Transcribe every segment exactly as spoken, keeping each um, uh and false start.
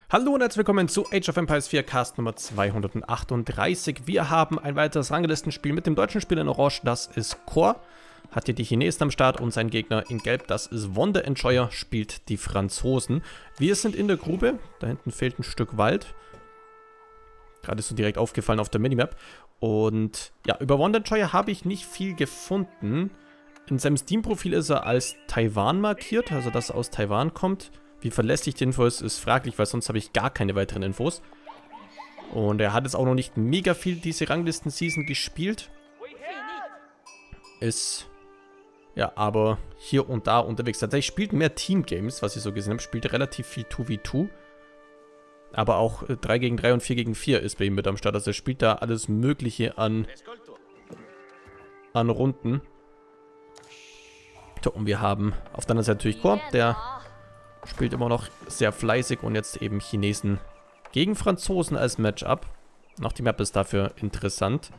Hallo und herzlich willkommen zu Age of Empires vier Cast Nummer zweihundertachtunddreißig. Wir haben ein weiteres Ranglistenspiel mit dem deutschen Spieler in Orange, das ist Core. Hat hier die Chinesen am Start und sein Gegner in Gelb, das ist Wanderentscheuer, spielt die Franzosen. Wir sind in der Grube, da hinten fehlt ein Stück Wald. Gerade ist so direkt aufgefallen auf der Minimap. Und ja, über Wanderentscheuer habe ich nicht viel gefunden. In seinem Steam-Profil ist er als Taiwan markiert, also dass er aus Taiwan kommt. Wie verlässlich die Info ist, ist fraglich, weil sonst habe ich gar keine weiteren Infos. Und er hat jetzt auch noch nicht mega viel diese Ranglisten-Season gespielt. Ist, ja, aber hier und da unterwegs. Tatsächlich spielt mehr Team-Games, was ich so gesehen habe. Spielt relativ viel zwei gegen zwei. Aber auch drei gegen drei und vier gegen vier ist bei ihm mit am Start. Also er spielt da alles Mögliche an, an Runden. So, und wir haben auf der anderen Seite natürlich Core, der spielt immer noch sehr fleißig und jetzt eben Chinesen gegen Franzosen als Matchup. Auch die Map ist dafür interessant.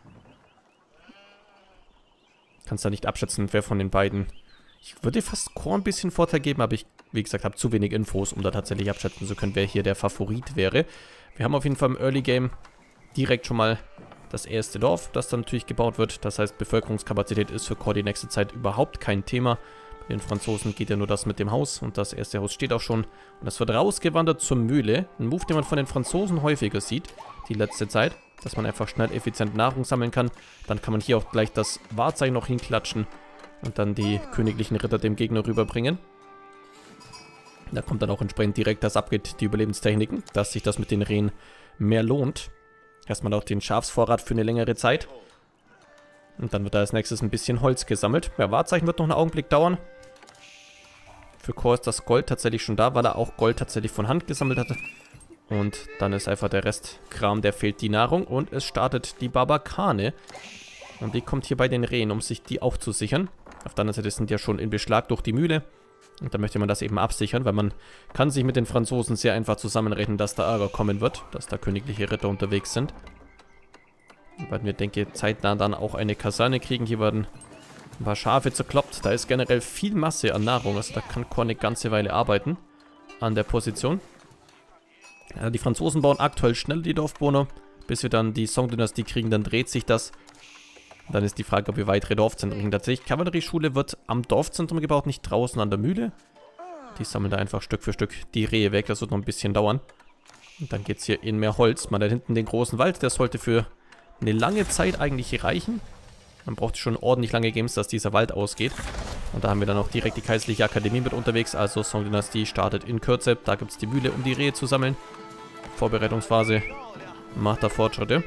Kannst da nicht abschätzen, wer von den beiden. Ich würde fast Core ein bisschen Vorteil geben, aber ich, wie gesagt, habe zu wenig Infos, um da tatsächlich abschätzen zu können, wer hier der Favorit wäre. Wir haben auf jeden Fall im Early Game direkt schon mal das erste Dorf, das dann natürlich gebaut wird. Das heißt, Bevölkerungskapazität ist für Core die nächste Zeit überhaupt kein Thema. Bei den Franzosen geht ja nur das mit dem Haus und das erste Haus steht auch schon. Und das wird rausgewandert zur Mühle. Ein Move, den man von den Franzosen häufiger sieht, die letzte Zeit. Dass man einfach schnell effizient Nahrung sammeln kann. Dann kann man hier auch gleich das Wahrzeichen noch hinklatschen und dann die königlichen Ritter dem Gegner rüberbringen. Da kommt dann auch entsprechend direkt das Upgrade, die Überlebenstechniken, dass sich das mit den Rehen mehr lohnt. Erstmal auch den Schafsvorrat für eine längere Zeit. Und dann wird da als nächstes ein bisschen Holz gesammelt. Ja, Wahrzeichen wird noch einen Augenblick dauern. Für Core ist das Gold tatsächlich schon da, weil er auch Gold tatsächlich von Hand gesammelt hatte. Und dann ist einfach der Rest Kram, der fehlt die Nahrung. Und es startet die Barbakane. Und die kommt hier bei den Rehen, um sich die auch zu sichern. Auf der anderen Seite sind die ja schon in Beschlag durch die Mühle. Und da möchte man das eben absichern, weil man kann sich mit den Franzosen sehr einfach zusammenrechnen, dass da Ärger kommen wird. Dass da königliche Ritter unterwegs sind. Weil wir, denke ich, zeitnah dann auch eine Kaserne kriegen. Hier werden ein paar Schafe zerkloppt. Da ist generell viel Masse an Nahrung. Also da kann Core eine ganze Weile arbeiten an der Position. Ja, die Franzosen bauen aktuell schnell die Dorfbewohner. Bis wir dann die Song-Dynastie kriegen, dann dreht sich das. Und dann ist die Frage, ob wir weitere Dorfzentren kriegen. Tatsächlich, Kavallerieschule wird am Dorfzentrum gebaut, nicht draußen an der Mühle. Die sammeln da einfach Stück für Stück die Rehe weg. Das wird noch ein bisschen dauern. Und dann geht es hier in mehr Holz. Man hat hinten den großen Wald. Der sollte für eine lange Zeit eigentlich reichen. Man braucht schon ordentlich lange Games, dass dieser Wald ausgeht. Und da haben wir dann auch direkt die Kaiserliche Akademie mit unterwegs. Also Song-Dynastie startet in Kürze. Da gibt es die Mühle, um die Rehe zu sammeln. Vorbereitungsphase macht da Fortschritte.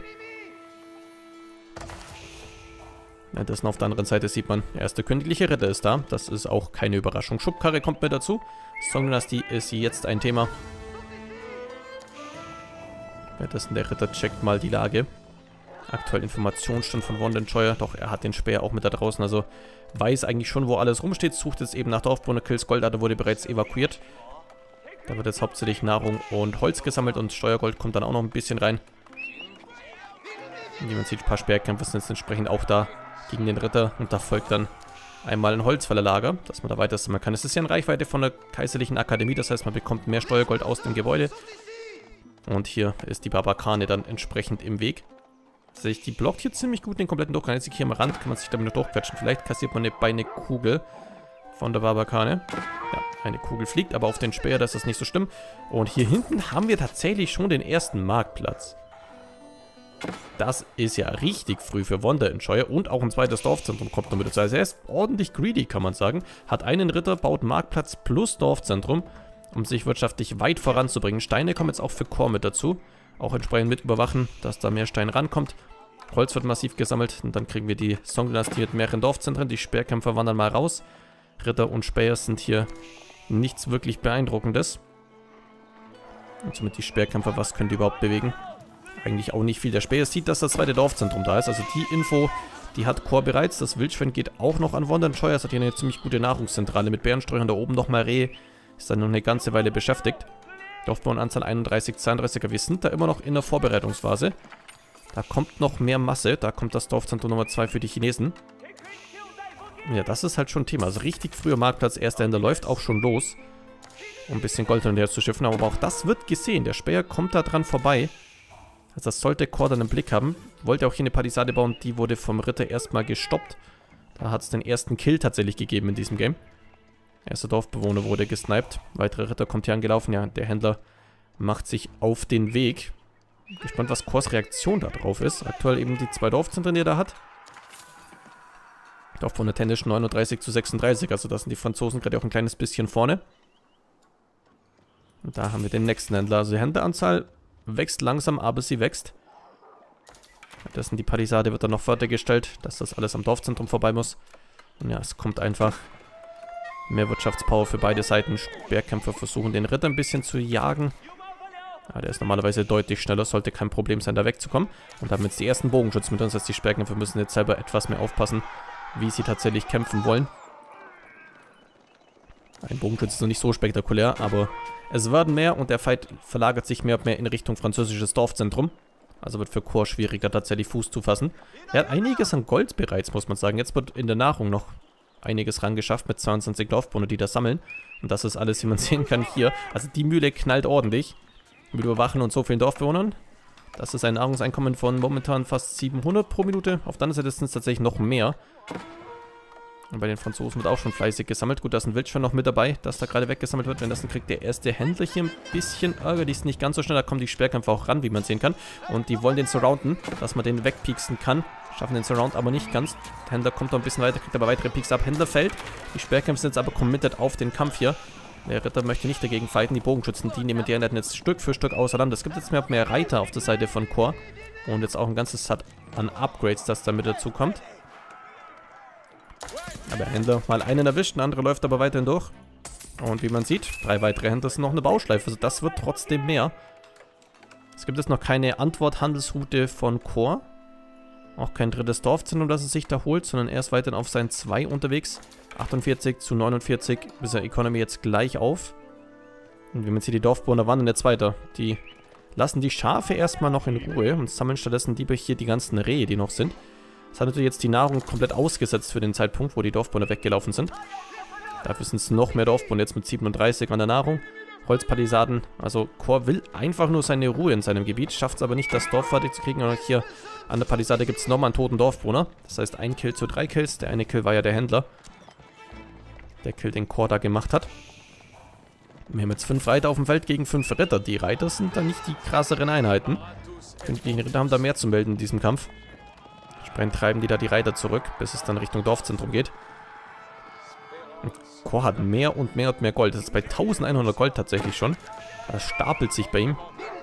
Ja, das auf der anderen Seite sieht man, der erste königliche Ritter ist da. Das ist auch keine Überraschung. Schubkarre kommt mit dazu. Song-Dynastie ist jetzt ein Thema. Währenddessen der Ritter checkt mal die Lage. Aktuell Informationsstand von Wanderentscheuer, doch er hat den Speer auch mit da draußen, also weiß eigentlich schon, wo alles rumsteht, sucht jetzt eben nach Dorfbewohner-Kills. Goldader wurde bereits evakuiert. Da wird jetzt hauptsächlich Nahrung und Holz gesammelt und Steuergold kommt dann auch noch ein bisschen rein. Und wie man sieht, ein paar Speerkämpfer sind jetzt entsprechend auch da gegen den Ritter und da folgt dann einmal ein Holzfällerlager, dass man da weiter sammeln kann. Es ist ja in Reichweite von der Kaiserlichen Akademie, das heißt, man bekommt mehr Steuergold aus dem Gebäude. Und hier ist die Barbakane dann entsprechend im Weg. Sehe ich, die blockt hier ziemlich gut den kompletten Durchgang. Jetzt hier am Rand kann man sich damit noch durchquetschen. Vielleicht kassiert man eine Beinekugel von der Barbakane. Ja, eine Kugel fliegt, aber auf den Speer, das ist nicht so schlimm. Und hier hinten haben wir tatsächlich schon den ersten Marktplatz. Das ist ja richtig früh für Wanderentscheuer. Und auch ein zweites Dorfzentrum kommt noch mit dazu. Also er ist ordentlich greedy, kann man sagen. Hat einen Ritter, baut Marktplatz plus Dorfzentrum, um sich wirtschaftlich weit voranzubringen. Steine kommen jetzt auch für Core mit dazu. Auch entsprechend mit überwachen, dass da mehr Stein rankommt. Holz wird massiv gesammelt und dann kriegen wir die Song-Dynastie mit mehreren Dorfzentren. Die Speerkämpfer wandern mal raus. Ritter und Speer sind hier nichts wirklich Beeindruckendes. Und somit die Speerkämpfer, was können die überhaupt bewegen? Eigentlich auch nicht viel. Der Speer sieht, dass das zweite Dorfzentrum da ist. Also die Info, die hat Core bereits. Das Wildschwein geht auch noch an Wanderentscheuer. Es hat hier eine ziemlich gute Nahrungszentrale mit Bärensträuchern. Da oben nochmal Rehe. Ist dann noch eine ganze Weile beschäftigt. Dorfbewohneranzahl einunddreißig, zweiunddreißiger. Wir sind da immer noch in der Vorbereitungsphase. Da kommt noch mehr Masse. Da kommt das Dorfzentrum Nummer zwei für die Chinesen. Ja, das ist halt schon ein Thema. Also richtig früher Marktplatz, erster Händler läuft auch schon los. um ein bisschen Gold hinterher zu schiffen. Aber auch das wird gesehen. Der Späher kommt da dran vorbei. Also das sollte Kor dann im Blick haben. Wollte auch hier eine Palisade bauen. Die wurde vom Ritter erstmal gestoppt. Da hat es den ersten Kill tatsächlich gegeben in diesem Game. Erster Dorfbewohner wurde gesniped. Weitere Ritter kommt hier angelaufen. Ja, der Händler macht sich auf den Weg. Gespannt, was Kors Reaktion da drauf ist. Aktuell eben die zwei Dorfzentren, die er da hat. Dorfbewohner tennisch neununddreißig zu sechsunddreißig. Also da sind die Franzosen gerade auch ein kleines bisschen vorne. Und da haben wir den nächsten Händler. Also die Händleranzahl wächst langsam, aber sie wächst. Währenddessen die Palisade wird dann noch fertiggestellt, dass das alles am Dorfzentrum vorbei muss. Und ja, es kommt einfach mehr Wirtschaftspower für beide Seiten. Speerkämpfer versuchen den Ritter ein bisschen zu jagen. Ja, der ist normalerweise deutlich schneller, sollte kein Problem sein, da wegzukommen. Und haben jetzt die ersten Bogenschützen mit uns, dass die Speerkämpfer müssen jetzt selber etwas mehr aufpassen, wie sie tatsächlich kämpfen wollen. Ein Bogenschütze ist noch nicht so spektakulär, aber es werden mehr und der Fight verlagert sich mehr und mehr in Richtung französisches Dorfzentrum. Also wird für Kor schwierig, da tatsächlich Fuß zu fassen. Er hat einiges an Gold bereits, muss man sagen. Jetzt wird in der Nahrung noch einiges rangeschafft mit zweiundzwanzig Dorfbewohner, die das sammeln. Und das ist alles, wie man sehen kann, hier. Also die Mühle knallt ordentlich. Mit Überwachen und so vielen Dorfbewohnern. Das ist ein Nahrungseinkommen von momentan fast siebenhundert pro Minute. Auf der anderen Seite sind es tatsächlich noch mehr. Und bei den Franzosen wird auch schon fleißig gesammelt. Gut, da ist ein Wildschwein noch mit dabei, das da gerade weggesammelt wird. Wenn das dann kriegt der erste Händler hier ein bisschen Ärger. Die ist nicht ganz so schnell, da kommen die Speerkämpfer auch ran, wie man sehen kann. Und die wollen den surrounden, dass man den wegpieksen kann. Schaffen den Surround aber nicht ganz. Der Händler kommt noch ein bisschen weiter, kriegt aber weitere Peaks ab. Händler fällt. Die Speerkämpfer sind jetzt aber committed auf den Kampf hier. Der Ritter möchte nicht dagegen fighten. Die Bogenschützen, die nehmen die Einheiten jetzt Stück für Stück auseinander. Es gibt jetzt mehr und mehr Reiter auf der Seite von Kor. Und jetzt auch ein ganzes Set an Upgrades, das damit dazu kommt. Aber Händler mal einen erwischt, ein anderer läuft aber weiterhin durch. Und wie man sieht, drei weitere Händler sind noch eine Bauschleife. Also das wird trotzdem mehr. Es gibt jetzt noch keine Antwort-Handelsroute von Kor. Auch kein drittes Dorfzentrum, das er sich da holt, sondern er ist weiterhin auf seinen zwei unterwegs. achtundvierzig zu neunundvierzig bis er Economy jetzt gleich auf. Und wie man sieht, die Dorfbewohner wandern jetzt weiter. Die lassen die Schafe erstmal noch in Ruhe und sammeln stattdessen lieber hier die ganzen Rehe, die noch sind. Das hat natürlich jetzt die Nahrung komplett ausgesetzt für den Zeitpunkt, wo die Dorfbewohner weggelaufen sind. Dafür sind es noch mehr Dorfbewohner, jetzt mit siebenunddreißig an der Nahrung. Holzpalisaden, also Kor will einfach nur seine Ruhe in seinem Gebiet, schafft es aber nicht, das Dorf fertig zu kriegen. Und hier an der Palisade gibt es nochmal einen toten Dorfbewohner. Das heißt, ein Kill zu drei Kills. Der eine Kill war ja der Händler. Der Kill, den Kor da gemacht hat. Wir haben jetzt fünf Reiter auf dem Feld gegen fünf Ritter. Die Reiter sind da nicht die krasseren Einheiten. Die Ritter haben da mehr zu melden in diesem Kampf. Entsprechend treiben die da die Reiter zurück, bis es dann Richtung Dorfzentrum geht. Und Kor hat mehr und mehr und mehr Gold. Das ist bei eintausendeinhundert Gold tatsächlich schon. Das stapelt sich bei ihm.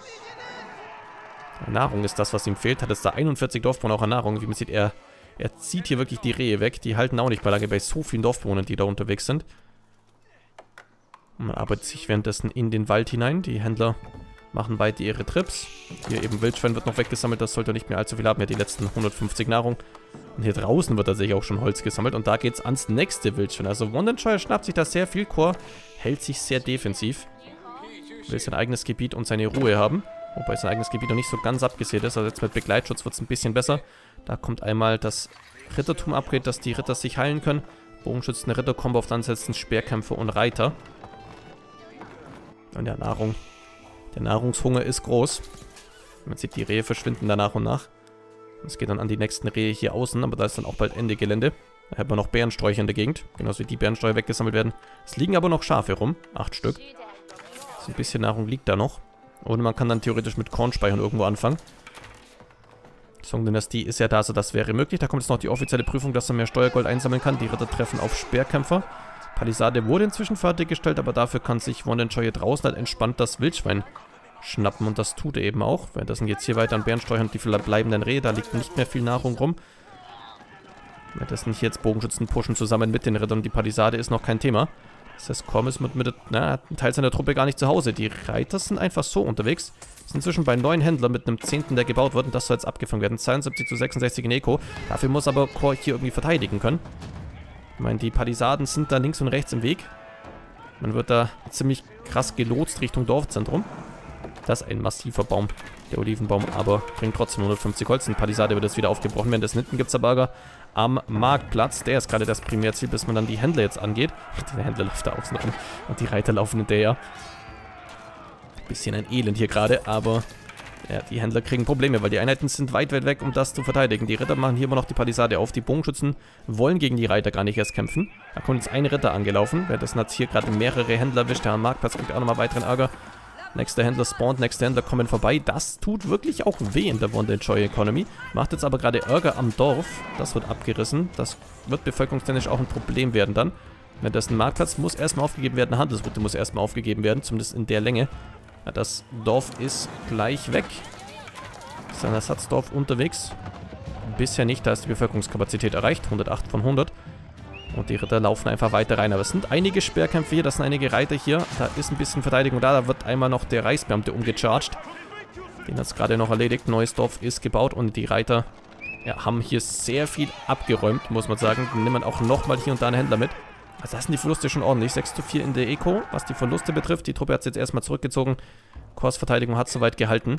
Nahrung ist das, was ihm fehlt. Hat jetzt da einundvierzig Dorfbewohner auch an Nahrung. Wie man sieht, er, er zieht hier wirklich die Rehe weg. Die halten auch nicht mehr lange bei so vielen Dorfbewohnern, die da unterwegs sind. Und man arbeitet sich währenddessen in den Wald hinein. Die Händler machen beide ihre Trips. Hier eben Wildschwein wird noch weggesammelt. Das sollte nicht mehr allzu viel haben. Ja, die letzten hundertfünfzig Nahrung. Und hier draußen wird tatsächlich auch schon Holz gesammelt. Und da geht es ans nächste Wildschwein. Also Wondenscheuer schnappt sich da sehr viel. Kor hält sich sehr defensiv. Will sein eigenes Gebiet und seine Ruhe haben. Wobei sein eigenes Gebiet noch nicht so ganz abgesehen ist. Also jetzt mit Begleitschutz wird es ein bisschen besser. Da kommt einmal das Rittertum-Upgrade, dass die Ritter sich heilen können. Bogenschützen, Ritterkombo auf dann setzen Speerkämpfer und Reiter. Und ja, Nahrung. Der Nahrungshunger ist groß. Man sieht, die Rehe verschwinden da nach und nach. Es geht dann an die nächsten Rehe hier außen, aber da ist dann auch bald Ende Gelände. Da hat man noch Bärensträucher in der Gegend. Genauso wie die Bärensträucher weggesammelt werden. Es liegen aber noch Schafe rum. Acht Stück. So ein bisschen Nahrung liegt da noch. Und man kann dann theoretisch mit Kornspeichern irgendwo anfangen. Song-Dynastie ist ja da, also das wäre möglich. Da kommt jetzt noch die offizielle Prüfung, dass er mehr Steuergold einsammeln kann. Die Ritter treffen auf Speerkämpfer. Palisade wurde inzwischen fertiggestellt, aber dafür kann sich Wondenscheuer draußen halt entspannt das Wildschwein schnappen. Und das tut er eben auch. Währenddessen geht es hier weiter an Bärensträuchern und die verbleibenden Rehe. Da liegt nicht mehr viel Nahrung rum. Währenddessen hier jetzt Bogenschützen pushen zusammen mit den Rittern. Die Palisade ist noch kein Thema. Das heißt, Korm ist mit, mit na, ein Teil seiner Truppe gar nicht zu Hause. Die Reiter sind einfach so unterwegs. Sind inzwischen bei neun Händlern mit einem Zehnten, der gebaut wird. Und das soll jetzt abgefangen werden. zweiundsiebzig zu sechsundsechzig in Eco. Dafür muss aber Kor hier irgendwie verteidigen können. Ich meine, die Palisaden sind da links und rechts im Weg. Man wird da ziemlich krass gelotst Richtung Dorfzentrum. Das ist ein massiver Baum, der Olivenbaum, aber bringt trotzdem hundertfünfzig Holz. Eine Palisade wird jetzt wieder aufgebrochen werden. Das hinten gibt es der Burger am Marktplatz. Der ist gerade das Primärziel, bis man dann die Händler jetzt angeht. Der Händler läuft da außen rum und die Reiter laufen hinterher. Bisschen ein Elend hier gerade, aber ja, die Händler kriegen Probleme, weil die Einheiten sind weit, weit weg, um das zu verteidigen. Die Ritter machen hier immer noch die Palisade auf. Die Bogenschützen wollen gegen die Reiter gar nicht erst kämpfen. Da kommt jetzt ein Ritter angelaufen. Währenddessen hat hier gerade mehrere Händler erwischt. Der am Marktplatz kriegt auch nochmal weiteren Ärger. Nächster Händler spawnt, nächster Händler kommen vorbei. Das tut wirklich auch weh in der Wonder Enjoy Economy. Macht jetzt aber gerade Ärger am Dorf. Das wird abgerissen. Das wird bevölkerungstechnisch auch ein Problem werden dann. Währenddessen Marktplatz muss erstmal aufgegeben werden. Handelsroute muss erstmal aufgegeben werden, zumindest in der Länge. Ja, das Dorf ist gleich weg. Ist ein Ersatzdorf unterwegs. Bisher nicht, da ist die Bevölkerungskapazität erreicht. hundertacht von hundert. Und die Ritter laufen einfach weiter rein. Aber es sind einige Sperrkämpfe hier, das sind einige Reiter hier. Da ist ein bisschen Verteidigung da. Da wird einmal noch der Reichsbeamte umgecharged. Den hat es gerade noch erledigt. Neues Dorf ist gebaut und die Reiter ja, haben hier sehr viel abgeräumt, muss man sagen. Dann nimmt man auch nochmal hier und da einen Händler mit. Also das sind die Verluste schon ordentlich. sechs zu vier in der Eco, was die Verluste betrifft. Die Truppe hat es jetzt erstmal zurückgezogen. Kors Verteidigung hat soweit gehalten.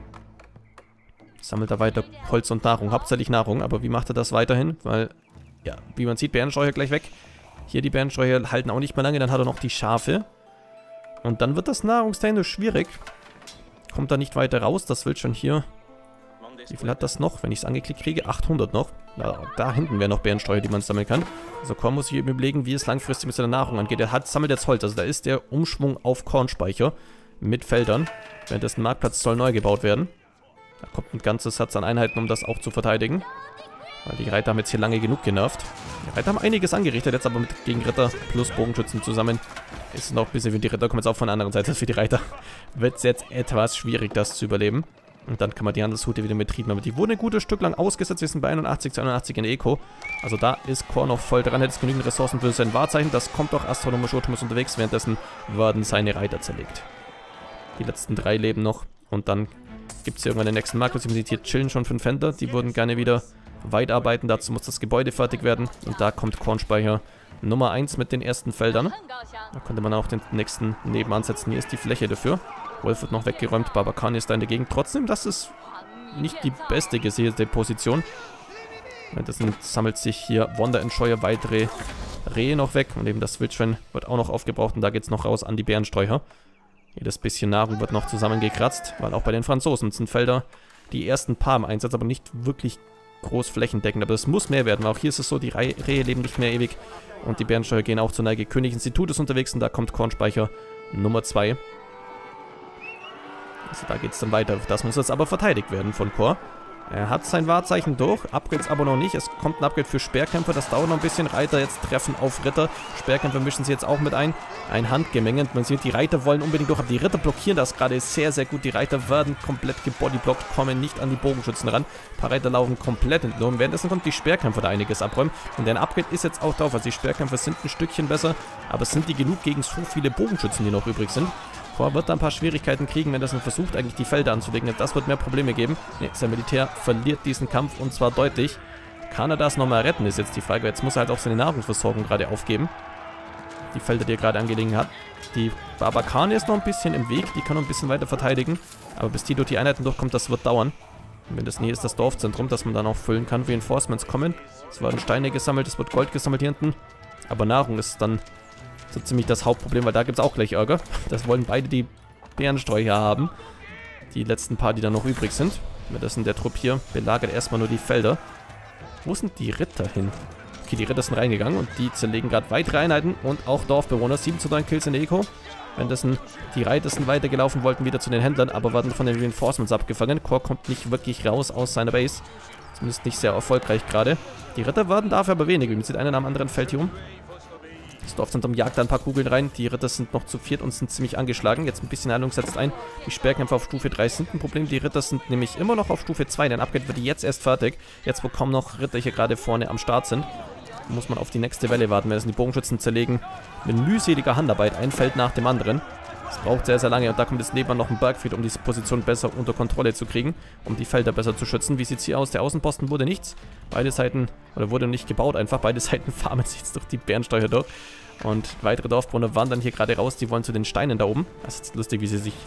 Sammelt da weiter Holz und Nahrung. Hauptsächlich Nahrung, aber wie macht er das weiterhin? Weil, ja, wie man sieht, Bärensträucher gleich weg. Hier die Bärensträucher halten auch nicht mehr lange. Dann hat er noch die Schafe. Und dann wird das nahrungstechnisch schwierig. Kommt da nicht weiter raus. Das will schon hier... Wie viel hat das noch, wenn ich es angeklickt kriege? achthundert noch. Da, da hinten wäre noch Bärensträucher, die man sammeln kann. Also Korn muss sich eben überlegen, wie es langfristig mit seiner Nahrung angeht. Er hat, sammelt jetzt Holz. Also da ist der Umschwung auf Kornspeicher mit Feldern. Währenddessen Marktplatz soll neu gebaut werden. Da kommt ein ganzes Satz an Einheiten, um das auch zu verteidigen. Weil die Reiter haben jetzt hier lange genug genervt. Die Reiter haben einiges angerichtet, jetzt aber mit gegen Ritter plus Bogenschützen zusammen. Ist es noch ein bisschen, wie die Ritter kommen jetzt auch von der anderen Seite. Für die Reiter wird es jetzt etwas schwierig, das zu überleben. Und dann kann man die Handelsroute wieder betrieben. Aber die wurde ein gutes Stück lang ausgesetzt. Wir sind bei einundachtzig zu einundachtzig in der Eco. Also da ist Korn noch voll dran. Hätte es genügend Ressourcen für sein Wahrzeichen. Das kommt doch astronomisch Otomus unterwegs. Währenddessen werden seine Reiter zerlegt. Die letzten drei leben noch. Und dann gibt es hier irgendwann den nächsten Markt. Sie sieht, hier chillen schon fünf Händler. Die würden gerne wieder weitarbeiten. Dazu muss das Gebäude fertig werden. Und da kommt Kornspeicher Nummer eins mit den ersten Feldern. Da könnte man auch den nächsten nebenan setzen. Hier ist die Fläche dafür. Wolf wird noch weggeräumt. Babakan ist da in der Gegend. Trotzdem, das ist nicht die beste gesiedelte Position. Das sammelt sich hier Wonder Enjoy weitere Rehe noch weg. Und eben das Wildschwein wird auch noch aufgebraucht. Und da geht es noch raus an die Bärensträucher. Jedes bisschen Nahrung wird noch zusammengekratzt. Weil auch bei den Franzosen sind Felder die ersten paar im Einsatz, aber nicht wirklich groß flächendeckend. Aber es muss mehr werden. Weil auch hier ist es so, die Rehe leben nicht mehr ewig. Und die Bärensträucher gehen auch zur Neige. Königinstitut ist unterwegs und da kommt Kornspeicher Nummer zwei. Also da geht es dann weiter. Das muss jetzt aber verteidigt werden von Kor. Er hat sein Wahrzeichen durch. Upgrades aber noch nicht. Es kommt ein Upgrade für Sperrkämpfer. Das dauert noch ein bisschen. Reiter jetzt treffen auf Ritter. Sperrkämpfer mischen sie jetzt auch mit ein. Ein Handgemenge. Man sieht, die Reiter wollen unbedingt durch. Aber die Ritter blockieren das gerade sehr, sehr gut. Die Reiter werden komplett gebodyblockt. Kommen nicht an die Bogenschützen ran. Ein paar Reiter laufen komplett entlohnt. Währenddessen kommt die Sperrkämpfer da einiges abräumen. Und der Upgrade ist jetzt auch drauf. Also die Sperrkämpfer sind ein Stückchen besser. Aber sind die genug gegen so viele Bogenschützen, die noch übrig sind? Kor wird da ein paar Schwierigkeiten kriegen, wenn das man versucht, eigentlich die Felder anzulegen. Das wird mehr Probleme geben. Ne, sein Militär verliert diesen Kampf und zwar deutlich. Kann er das nochmal retten, ist jetzt die Frage. Jetzt muss er halt auch seine Nahrungsversorgung gerade aufgeben. Die Felder, die er gerade angelegen hat. Die Babakan ist noch ein bisschen im Weg. Die kann noch ein bisschen weiter verteidigen. Aber bis die durch die Einheiten durchkommt, das wird dauern. Und wenn das hier ist das Dorfzentrum, das man dann auch füllen kann. Reinforcements kommen. Es werden Steine gesammelt, es wird Gold gesammelt hier hinten. Aber Nahrung ist dann so ziemlich das Hauptproblem, weil da gibt es auch gleich Ärger. Das wollen beide die Bärensträucher haben. Die letzten paar, die dann noch übrig sind. Das in der Truppe hier belagert erstmal nur die Felder. Wo sind die Ritter hin? Okay, die Ritter sind reingegangen und die zerlegen gerade weitere Einheiten und auch Dorfbewohner. sieben zu neun Kills in der Eco. Währenddessen die Reiter sind weitergelaufen, wollten wieder zu den Händlern, aber werden von den Reinforcements abgefangen. Kor kommt nicht wirklich raus aus seiner Base. Zumindest nicht sehr erfolgreich gerade. Die Ritter werden dafür aber weniger. Man sieht einen am anderen Feld hier um. Das Dorfzentrum jagt da ein paar Kugeln rein. Die Ritter sind noch zu viert und sind ziemlich angeschlagen. Jetzt ein bisschen Heilung setzt ein. Die Sperrkämpfer auf Stufe drei sind ein Problem. Die Ritter sind nämlich immer noch auf Stufe zwei. Denn Upgrade wird jetzt erst fertig. Jetzt, wo kaum noch Ritter hier gerade vorne am Start sind, muss man auf die nächste Welle warten. Wenn es die Bogenschützen zerlegen, mit mühseliger Handarbeit ein Feld nach dem anderen. Das braucht sehr, sehr lange. Und da kommt jetzt nebenan noch ein Bergfried, um diese Position besser unter Kontrolle zu kriegen. Um die Felder besser zu schützen. Wie sieht es hier aus? Der Außenposten wurde nichts. Beide Seiten, oder wurde nicht gebaut einfach. Beide Seiten farmen sich jetzt durch die Bärensträucher durch. Und weitere Dorfbewohner wandern hier gerade raus. Die wollen zu den Steinen da oben. Das ist lustig, wie sie sich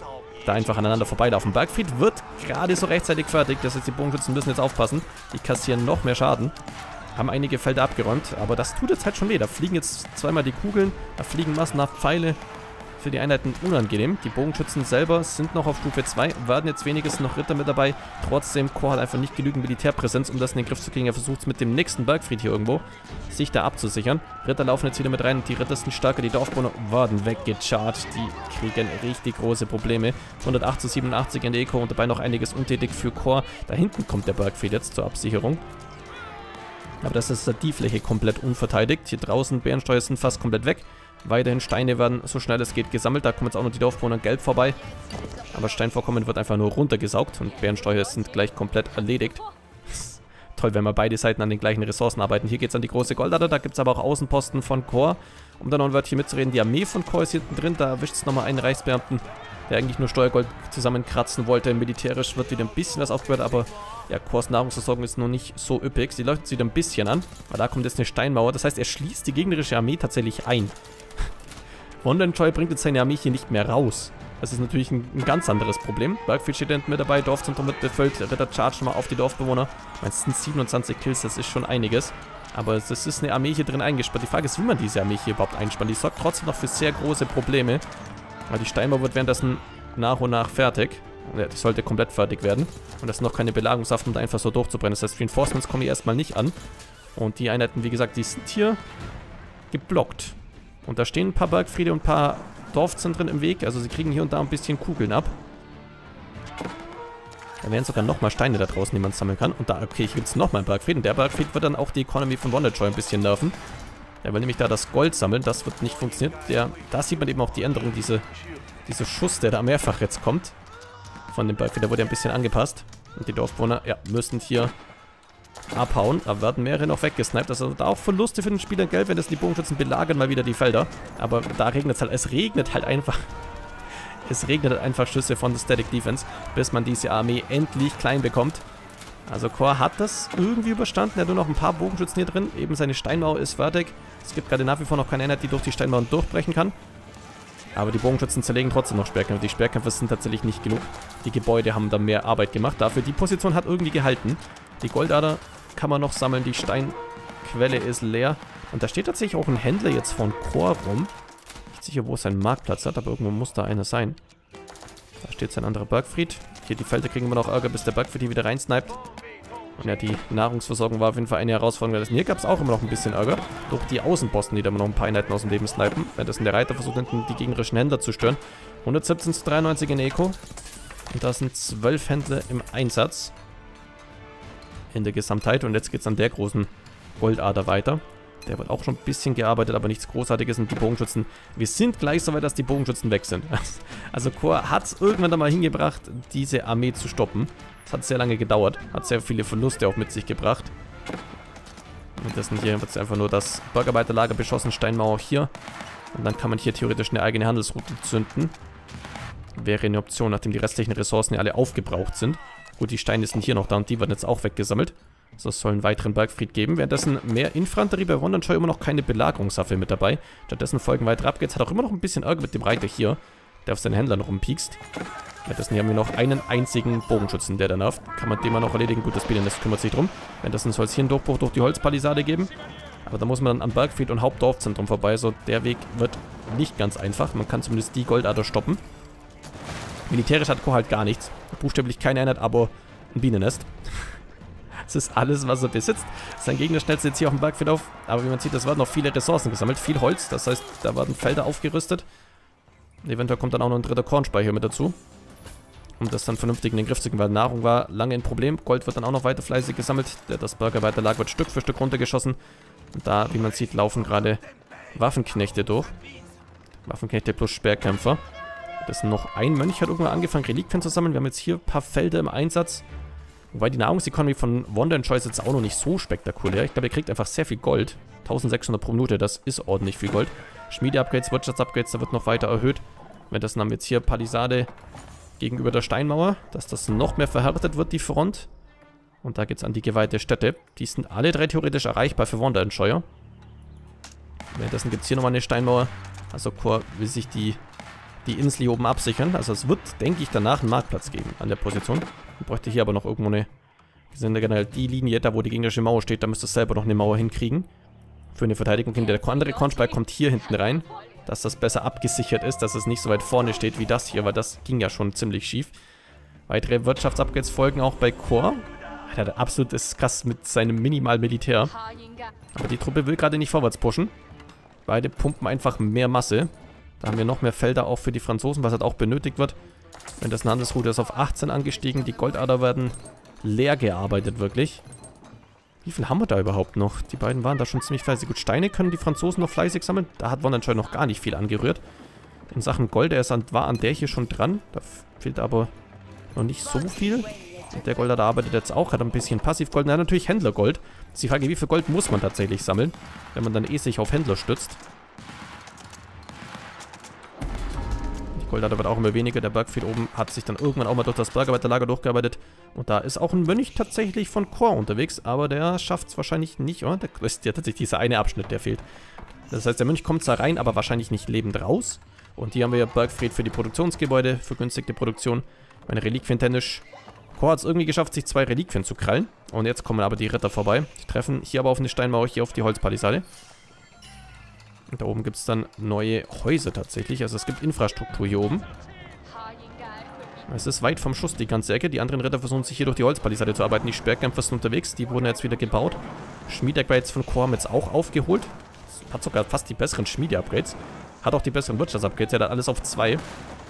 da einfach aneinander vorbeilaufen. Bergfried wird gerade so rechtzeitig fertig. Das heißt, die Bogenschützen müssen jetzt aufpassen. Die kassieren noch mehr Schaden. Haben einige Felder abgeräumt, aber das tut jetzt halt schon weh. Da fliegen jetzt zweimal die Kugeln, da fliegen massenhaft Pfeile. Für die Einheiten unangenehm. Die Bogenschützen selber sind noch auf Stufe zwei, werden jetzt wenigstens noch Ritter mit dabei. Trotzdem, Korps hat einfach nicht genügend Militärpräsenz, um das in den Griff zu kriegen. Er versucht es mit dem nächsten Bergfried hier irgendwo, sich da abzusichern. Ritter laufen jetzt wieder mit rein und die Ritter sind stärker. Die Dorfbewohner werden weggecharged. Die kriegen richtig große Probleme. hundertacht zu siebenundachtzig in der Eco und dabei noch einiges untätig für Korps. Da hinten kommt der Bergfried jetzt zur Absicherung. Aber das ist die Fläche komplett unverteidigt. Hier draußen, Bärensteuer sind fast komplett weg. Weiterhin Steine werden so schnell es geht gesammelt. Da kommen jetzt auch noch die Dorfbewohner gelb vorbei. Aber Steinvorkommen wird einfach nur runtergesaugt und Bärensteuer sind gleich komplett erledigt. Toll, wenn wir beide Seiten an den gleichen Ressourcen arbeiten. Hier geht es an die große Goldader. Da gibt es aber auch Außenposten von Korps. Um da noch ein Wörtchen mitzureden, die Armee von Korps ist hinten drin. Da erwischt es nochmal einen Reichsbeamten, der eigentlich nur Steuergold zusammenkratzen wollte. Militärisch wird wieder ein bisschen was aufgehört, aber ja, Korps Nahrungsversorgung ist noch nicht so üppig. Sie läuft wieder ein bisschen an, aber da kommt jetzt eine Steinmauer. Das heißt, er schließt die gegnerische Armee tatsächlich ein. Wonderscheu bringt jetzt seine Armee hier nicht mehr raus. Das ist natürlich ein, ein ganz anderes Problem. Bergfried steht hinten mit dabei, Dorfzentrum wird befüllt, der Ritter charge mal auf die Dorfbewohner. Es sind siebenundzwanzig Kills, das ist schon einiges. Aber es ist eine Armee hier drin eingespannt. Die Frage ist, wie man diese Armee hier überhaupt einspannt. Die sorgt trotzdem noch für sehr große Probleme. Aber die Steinmauer wird währenddessen nach und nach fertig. Ja, die sollte komplett fertig werden. Und das ist noch keine Belagungshaft, um da einfach so durchzubrennen. Das heißt, Reinforcements kommen hier erstmal nicht an. Und die Einheiten, wie gesagt, die sind hier geblockt. Und da stehen ein paar Bergfriede und ein paar Dorfzentren im Weg. Also sie kriegen hier und da ein bisschen Kugeln ab. Da wären sogar nochmal Steine da draußen, die man sammeln kann. Und da, okay, hier gibt es nochmal einen Bergfried. Und der Bergfried wird dann auch die Economy von Wonderjoy ein bisschen nerven. Der will nämlich da das Gold sammeln. Das wird nicht funktionieren. Der, da sieht man eben auch die Änderung, diese, diese Schuss, der da mehrfach jetzt kommt. Von dem Bergfried, der wurde ein bisschen angepasst. Und die Dorfbewohner, ja, müssen hier abhauen. Da werden mehrere noch weggesniped. Also da auch Verluste für den Spieler Gelb, wenn das die Bogenschützen belagern mal wieder die Felder. Aber da regnet es halt. Es regnet halt einfach. Es regnet halt einfach Schüsse von der Static Defense, bis man diese Armee endlich klein bekommt. Also Korps hat das irgendwie überstanden. Er hat nur noch ein paar Bogenschützen hier drin. Eben seine Steinmauer ist fertig. Es gibt gerade nach wie vor noch keine Einheit, die durch die Steinmauern durchbrechen kann. Aber die Bogenschützen zerlegen trotzdem noch Sperrkämpfer. Die Sperrkämpfer sind tatsächlich nicht genug. Die Gebäude haben da mehr Arbeit gemacht. Dafür die Position hat irgendwie gehalten. Die Goldader kann man noch sammeln. Die Steinquelle ist leer. Und da steht tatsächlich auch ein Händler jetzt von Korps rum. Nicht sicher, wo es seinen Marktplatz hat, aber irgendwo muss da einer sein. Da steht sein anderer Bergfried. Hier die Felder kriegen wir noch Ärger, bis der Bergfried hier wieder reinsniped. Und ja, die Nahrungsversorgung war auf jeden Fall eine Herausforderung. Hier gab es auch immer noch ein bisschen Ärger. Durch die Außenposten, die da immer noch ein paar Einheiten aus dem Leben snipen. Währenddessen der Reiter versucht hinten die gegnerischen Händler zu stören. hundertsiebzehn zu dreiundneunzig in Eco. Und da sind zwölf Händler im Einsatz. In der Gesamtheit. Und jetzt geht es an der großen Goldader weiter. Der wird auch schon ein bisschen gearbeitet, aber nichts Großartiges. Und die Bogenschützen, wir sind gleich so weit, dass die Bogenschützen weg sind. Also Korps hat es irgendwann einmal hingebracht, diese Armee zu stoppen. Das hat sehr lange gedauert, hat sehr viele Verluste auch mit sich gebracht. Und das sind hier wird einfach nur das Bergarbeiterlager beschossen, Steinmauer auch hier. Und dann kann man hier theoretisch eine eigene Handelsroute zünden. Wäre eine Option, nachdem die restlichen Ressourcen ja alle aufgebraucht sind. Gut, die Steine sind hier noch da und die werden jetzt auch weggesammelt. Also es soll einen weiteren Bergfried geben. Währenddessen mehr Infanterie, bei Wonderjoy immer noch keine Belagerungswaffe mit dabei. Stattdessen folgen weitere Upgrades. Hat auch immer noch ein bisschen Ärger mit dem Reiter hier, der auf seinen Händlern rumpiekst. Währenddessen hier haben wir noch einen einzigen Bogenschützen, der da nervt. Kann man den mal noch erledigen. Gut, das Bienennest kümmert sich drum. Währenddessen soll es hier einen Durchbruch durch die Holzpalisade geben. Aber da muss man dann am Bergfried und Hauptdorfzentrum vorbei. So, der Weg wird nicht ganz einfach. Man kann zumindest die Goldader stoppen. Militärisch hat Korps halt gar nichts. Buchstäblich keine Einheit, aber ein Bienennest. Das ist alles, was er besitzt. Sein Gegner stellt sich jetzt hier auf dem Bergfried auf. Aber wie man sieht, es werden noch viele Ressourcen gesammelt. Viel Holz, das heißt, da werden Felder aufgerüstet. Eventuell kommt dann auch noch ein dritter Kornspeicher mit dazu. Um das dann vernünftig in den Griff zu kriegen, weil Nahrung war lange ein Problem. Gold wird dann auch noch weiter fleißig gesammelt. Das Bergarbeiterlager wird Stück für Stück runtergeschossen. Und da, wie man sieht, laufen gerade Waffenknechte durch. Waffenknechte plus Sperrkämpfer. Das ist noch ein Mönch, hat irgendwann angefangen, Reliquien zu sammeln. Wir haben jetzt hier ein paar Felder im Einsatz. Wobei die Nahrungseconomy von Wonderjoy ist jetzt auch noch nicht so spektakulär. Ich glaube, er kriegt einfach sehr viel Gold. eintausendsechshundert pro Minute, das ist ordentlich viel Gold. Schmiede-Upgrades, Wirtschafts-Upgrades, da wird noch weiter erhöht. Wenn das haben wir jetzt hier Palisade gegenüber der Steinmauer, dass das noch mehr verhärtet wird, die Front. Und da geht es an die geweihte Stätte. Die sind alle drei theoretisch erreichbar für Wonderjoy. Währenddessen gibt es hier nochmal eine Steinmauer. Also Korps will sich die, die Insel hier oben absichern. Also es wird, denke ich, danach einen Marktplatz geben an der Position. Ich bräuchte hier aber noch irgendwo eine... Wir sind generell die Linie, da wo die gegnerische Mauer steht, da müsste es selber noch eine Mauer hinkriegen. Für eine Verteidigung. Der andere Kornspeicher kommt hier hinten rein, dass das besser abgesichert ist, dass es nicht so weit vorne steht wie das hier, weil das ging ja schon ziemlich schief. Weitere Wirtschaftsupgrades folgen auch bei Korps. Der hat absolut ist krass mit seinem Minimal-Militär. Aber die Truppe will gerade nicht vorwärts pushen. Beide pumpen einfach mehr Masse. Da haben wir noch mehr Felder auch für die Franzosen, was halt auch benötigt wird. Wenn das eine Handelsroute ist auf achtzehn angestiegen. Die Goldader werden leer gearbeitet, wirklich. Wie viel haben wir da überhaupt noch? Die beiden waren da schon ziemlich fleißig. Gut, Steine können die Franzosen noch fleißig sammeln. Da hat Von anscheinend noch gar nicht viel angerührt. In Sachen Gold, er ist an, war an der hier schon dran. Da fehlt aber noch nicht so viel. Und der Goldader arbeitet jetzt auch, hat ein bisschen Passivgold. Na, natürlich Händlergold. Das ist die Frage, wie viel Gold muss man tatsächlich sammeln, wenn man dann eh sich auf Händler stützt. Die Goldader wird auch immer weniger. Der Bergfried oben hat sich dann irgendwann auch mal durch das Bergarbeiterlager durchgearbeitet. Und da ist auch ein Mönch tatsächlich von Korps unterwegs, aber der schafft es wahrscheinlich nicht, oder? Da ist ja tatsächlich dieser eine Abschnitt, der fehlt. Das heißt, der Mönch kommt zwar rein, aber wahrscheinlich nicht lebend raus. Und hier haben wir Bergfried für die Produktionsgebäude, vergünstigte Produktion. Meine Reliquien tennisch. Korps hat es irgendwie geschafft, sich zwei Reliquien zu krallen. Und jetzt kommen aber die Ritter vorbei. Die treffen hier aber auf eine Steinmauer, hier auf die Holzpalisade. Und da oben gibt es dann neue Häuser tatsächlich. Also es gibt Infrastruktur hier oben. Es ist weit vom Schuss, die ganze Ecke. Die anderen Ritter versuchen sich hier durch die Holzpalisade zu arbeiten. Die Sperrkämpfer sind unterwegs. Die wurden jetzt wieder gebaut. Schmiedeupgrades von Korps jetzt auch aufgeholt. Hat sogar fast die besseren Schmiede-Upgrades. Hat auch die besseren Wirtschafts-Upgrades. Er hat alles auf zwei.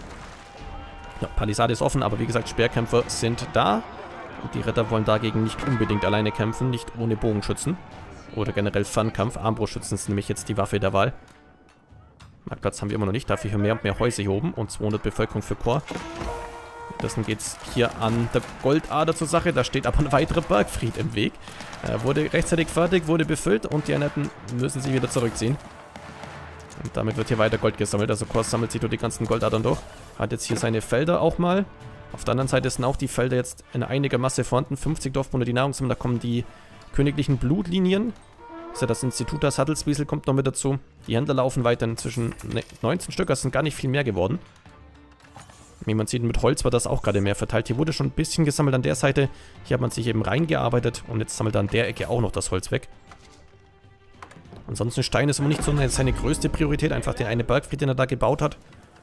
Ja, Palisade ist offen, aber wie gesagt, Speerkämpfer sind da. Und die Ritter wollen dagegen nicht unbedingt alleine kämpfen, nicht ohne Bogenschützen. Oder generell Fernkampf. Armbrustschützen ist nämlich jetzt die Waffe der Wahl. Marktplatz haben wir immer noch nicht, dafür hier mehr und mehr Häuser hier oben und zweihundert Bevölkerung für Korps. Dessen geht es hier an der Goldader zur Sache. Da steht aber ein weiterer Bergfried im Weg. Er wurde rechtzeitig fertig, wurde befüllt und die Einheiten müssen sich wieder zurückziehen. Und damit wird hier weiter Gold gesammelt. Also Korps sammelt sich durch die ganzen Goldadern durch. Hat jetzt hier seine Felder auch mal. Auf der anderen Seite sind auch die Felder jetzt in einiger Masse vorhanden. fünfzig Dorfbewohner, die Nahrung sammeln. Da kommen die königlichen Blutlinien. Also das Institut der Sattelswiesel kommt noch mit dazu. Die Händler laufen weiter inzwischen neunzehn Stück. Das sind gar nicht viel mehr geworden. Wie man sieht, mit Holz war das auch gerade mehr verteilt. Hier wurde schon ein bisschen gesammelt an der Seite. Hier hat man sich eben reingearbeitet. Und jetzt sammelt er an der Ecke auch noch das Holz weg. Ansonsten Stein ist immer nicht so seine größte Priorität. Einfach der eine Bergfried, den er da gebaut hat.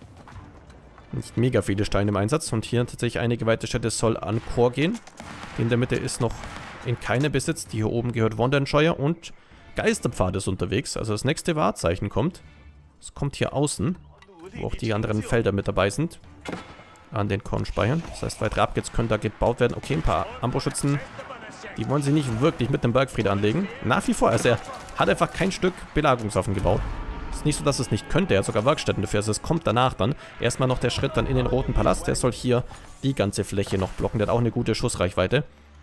Nicht mega viele Steine im Einsatz. Und hier tatsächlich einige weitere Städte soll an Korps gehen. Die in der Mitte ist noch in keinem Besitz. Die hier oben gehört Wondernscheuer und Geisterpfad ist unterwegs. Also das nächste Wahrzeichen kommt. Es kommt hier außen, wo auch die anderen Felder mit dabei sind. An den Kornspeichern. Das heißt, weitere Upgrades können da gebaut werden. Okay, ein paar Armbrustschützen. Die wollen sie nicht wirklich mit dem Bergfried anlegen. Nach wie vor. Also er hat einfach kein Stück Belagerungswaffen gebaut. Es ist nicht so, dass es nicht könnte. Er hat sogar Werkstätten dafür. Also es kommt danach dann. Erstmal noch der Schritt dann in den Roten Palast. Der soll hier die ganze Fläche noch blocken. Der hat auch eine gute Schussreichweite.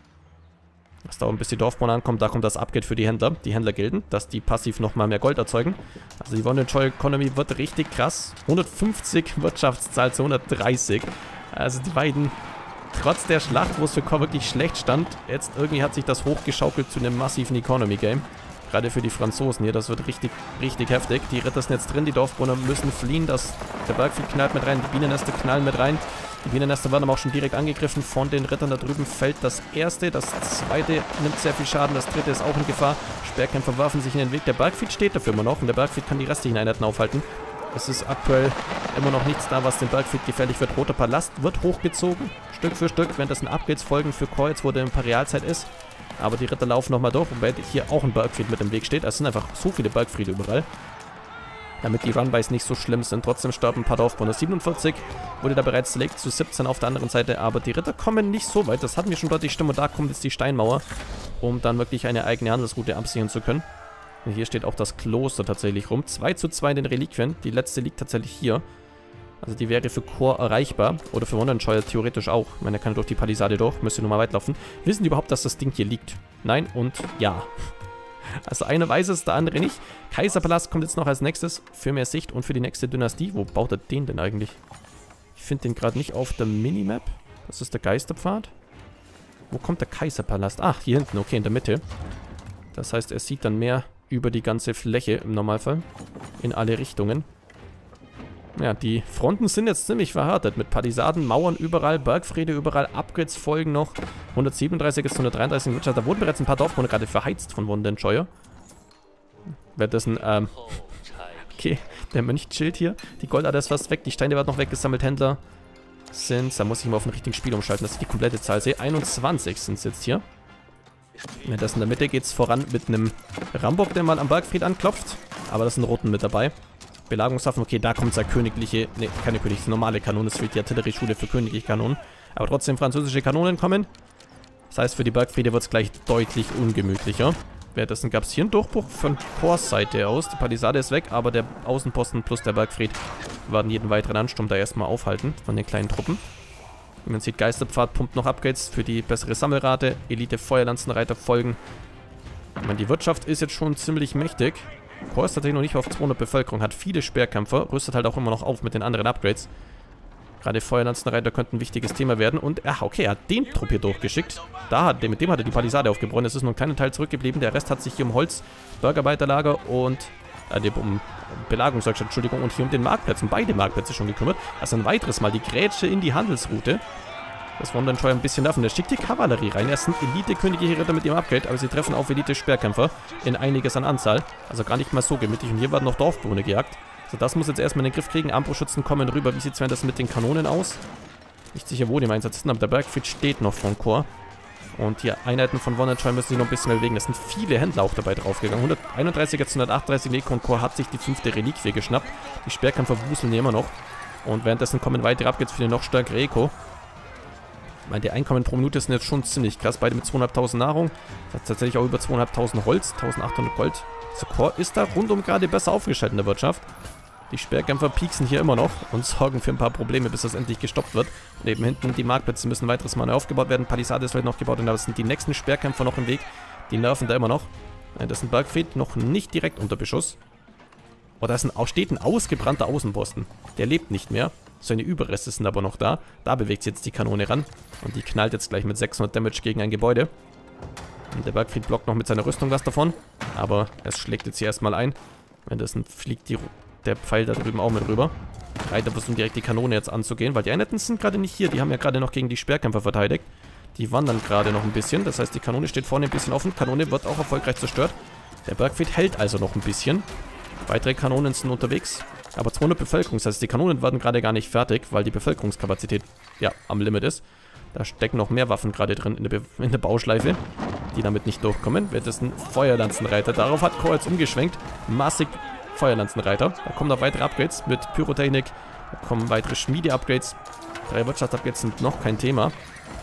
Das dauert, bis die Dorfbewohner ankommen. Da kommt das Upgrade für die Händler. Die Händler gelten, dass die passiv nochmal mehr Gold erzeugen. Also die Wondernscheuer Economy wird richtig krass. hundertfünfzig Wirtschaftszahl zu hundertdreißig. Also die beiden, trotz der Schlacht, wo es für Korps wirklich schlecht stand, jetzt irgendwie hat sich das hochgeschaukelt zu einem massiven Economy-Game. Gerade für die Franzosen hier, das wird richtig, richtig heftig. Die Ritter sind jetzt drin, die Dorfbewohner müssen fliehen. Das, der Bergfried knallt mit rein, die Bienennester knallen mit rein. Die Bienennester werden aber auch schon direkt angegriffen von den Rittern. Da drüben fällt das erste, das zweite nimmt sehr viel Schaden, das dritte ist auch in Gefahr. Speerkämpfer werfen sich in den Weg. Der Bergfried steht dafür immer noch und der Bergfried kann die restlichen Einheiten aufhalten. Es ist aktuell immer noch nichts da, was dem Bergfried gefährlich wird. Roter Palast wird hochgezogen, Stück für Stück, wenn das ein Upgrades folgen für Korps, wo der Imperialzeit ist. Aber die Ritter laufen nochmal durch, wobei hier auch ein Bergfried mit im Weg steht. Es sind einfach so viele Bergfriede überall. Damit die Runbys nicht so schlimm sind. Trotzdem sterben ein paar Dorfbewohner. siebenundvierzig wurde da bereits zerlegt zu siebzehn auf der anderen Seite. Aber die Ritter kommen nicht so weit. Das hatten wir schon deutlich Stimme. Und da kommt jetzt die Steinmauer, um dann wirklich eine eigene Handelsroute absichern zu können. Und hier steht auch das Kloster tatsächlich rum. zwei zu zwei in den Reliquien. Die letzte liegt tatsächlich hier. Also die wäre für Korps erreichbar. Oder für Wondernscheuer theoretisch auch. Ich meine, er kann durch die Palisade durch. Müsste nur mal weit laufen. Wissen die überhaupt, dass das Ding hier liegt? Nein und ja. Also einer weiß es, der andere nicht. Kaiserpalast kommt jetzt noch als nächstes. Für mehr Sicht und für die nächste Dynastie. Wo baut er den denn eigentlich? Ich finde den gerade nicht auf der Minimap. Das ist der Geisterpfad. Wo kommt der Kaiserpalast? Ach, hier hinten. Okay, in der Mitte. Das heißt, er sieht dann mehr über die ganze Fläche im Normalfall. In alle Richtungen. Ja, die Fronten sind jetzt ziemlich verhärtet. Mit Palisaden, Mauern überall, Bergfriede überall, Upgrades folgen noch. hundertsiebenunddreißig ist hundertdreiunddreißig Wirtschaft. Da wurden bereits ein paar Dorfbewohner gerade verheizt von Wondenscheuer. Währenddessen, ähm... okay, der Mönch chillt hier. Die Goldader ist fast weg, die Steine werden noch weggesammelt. Händler sind... Da muss ich mal auf ein richtiges Spiel umschalten, dass ich die komplette Zahl sehe. einundzwanzig sind es jetzt hier. Währenddessen in der Mitte geht es voran mit einem Rambock, der mal am Bergfried anklopft. Aber das sind Roten mit dabei. Belagerungswaffen, okay, da kommt es ja königliche, ne, keine königliche, normale Kanonen. Es fehlt die Artillerieschule für königliche Kanonen. Aber trotzdem französische Kanonen kommen. Das heißt, für die Bergfriede wird es gleich deutlich ungemütlicher. Währenddessen gab es hier einen Durchbruch von Korps Seite aus. Die Palisade ist weg, aber der Außenposten plus der Bergfried werden jeden weiteren Ansturm da erstmal aufhalten von den kleinen Truppen. Wie man sieht, Geisterpfad pumpt noch Upgrades für die bessere Sammelrate. Elite Feuerlanzenreiter folgen. Ich meine, die Wirtschaft ist jetzt schon ziemlich mächtig. Korps ist tatsächlich noch nicht auf zweihundert Bevölkerung, hat viele Speerkämpfer, rüstet halt auch immer noch auf mit den anderen Upgrades. Gerade Feuerlanzenreiter könnten ein wichtiges Thema werden. Und, ach, okay, er hat den Trupp hier durchgeschickt. Da hat, mit dem hat er die Palisade aufgebrochen. Es ist nur ein kleiner Teil zurückgeblieben. Der Rest hat sich hier um Holz, Bergarbeiterlager und, äh, um Belagerungswerkstatt, Entschuldigung, und hier um den Marktplatz, um beide Marktplätze schon gekümmert. Also ein weiteres Mal die Grätsche in die Handelsroute. Das wollen dann schon ein bisschen nerven. Der schickt die Kavallerie rein. Er sind Elite-königliche Ritter mit ihrem Upgrade, aber sie treffen auf Elite-Sperrkämpfer in einiges an Anzahl. Also gar nicht mal so gemütlich. Und hier werden noch Dorfbewohner gejagt. So, das muss jetzt erstmal in den Griff kriegen. Armbrustschützen kommen rüber. Wie sieht es das mit den Kanonen aus? Nicht sicher, wo die im Einsatz sind, aber der Bergfried steht noch vom Korps. Und die Einheiten von Wonderscheu müssen sich noch ein bisschen mehr bewegen. Es sind viele Händler auch dabei draufgegangen. hunderteinunddreißig jetzt hundertachtunddreißig. Neko und Korps hat sich die fünfte Reliquie geschnappt. Die Sperrkämpfer wuseln hier immer noch. Und währenddessen kommen weitere Upgrades für den noch stärkere Eko. Ich meine, die Einkommen pro Minute sind jetzt schon ziemlich krass. Beide mit zweihunderttausend Nahrung. Das hat tatsächlich auch über zweihunderttausend Holz. eintausendachthundert Gold. So, Korps ist da rundum gerade besser aufgestellt in der Wirtschaft. Die Sperrkämpfer pieksen hier immer noch und sorgen für ein paar Probleme, bis das endlich gestoppt wird. Und eben hinten die Marktplätze müssen weiteres Mal neu aufgebaut werden. Palisade ist vielleicht noch gebaut und da sind die nächsten Sperrkämpfer noch im Weg. Die nerven da immer noch. Das ist ein Bergfried, noch nicht direkt unter Beschuss. Oh, da ist ein, steht ein ausgebrannter Außenposten. Der lebt nicht mehr. Seine Überreste sind aber noch da. Da bewegt sich jetzt die Kanone ran. Und die knallt jetzt gleich mit sechshundert Damage gegen ein Gebäude. Und der Bergfried blockt noch mit seiner Rüstung was davon. Aber es schlägt jetzt hier erstmal ein. Währenddessen fliegt die, der Pfeil da drüben auch mit rüber. Reiter versuchen direkt die Kanone jetzt anzugehen, weil die Einheiten sind gerade nicht hier. Die haben ja gerade noch gegen die Sperrkämpfer verteidigt. Die wandern gerade noch ein bisschen. Das heißt, die Kanone steht vorne ein bisschen offen. Kanone wird auch erfolgreich zerstört. Der Bergfried hält also noch ein bisschen. Weitere Kanonen sind unterwegs. Aber zweihundert Bevölkerung, das heißt, die Kanonen werden gerade gar nicht fertig, weil die Bevölkerungskapazität, ja, am Limit ist. Da stecken noch mehr Waffen gerade drin in der, Be in der Bauschleife, die damit nicht durchkommen. Währenddessen Feuerlanzenreiter. Darauf hat Korps jetzt umgeschwenkt. Massig Feuerlanzenreiter. Da kommen noch weitere Upgrades mit Pyrotechnik. Da kommen weitere Schmiede-Upgrades. Drei Wirtschafts-Upgrades sind noch kein Thema.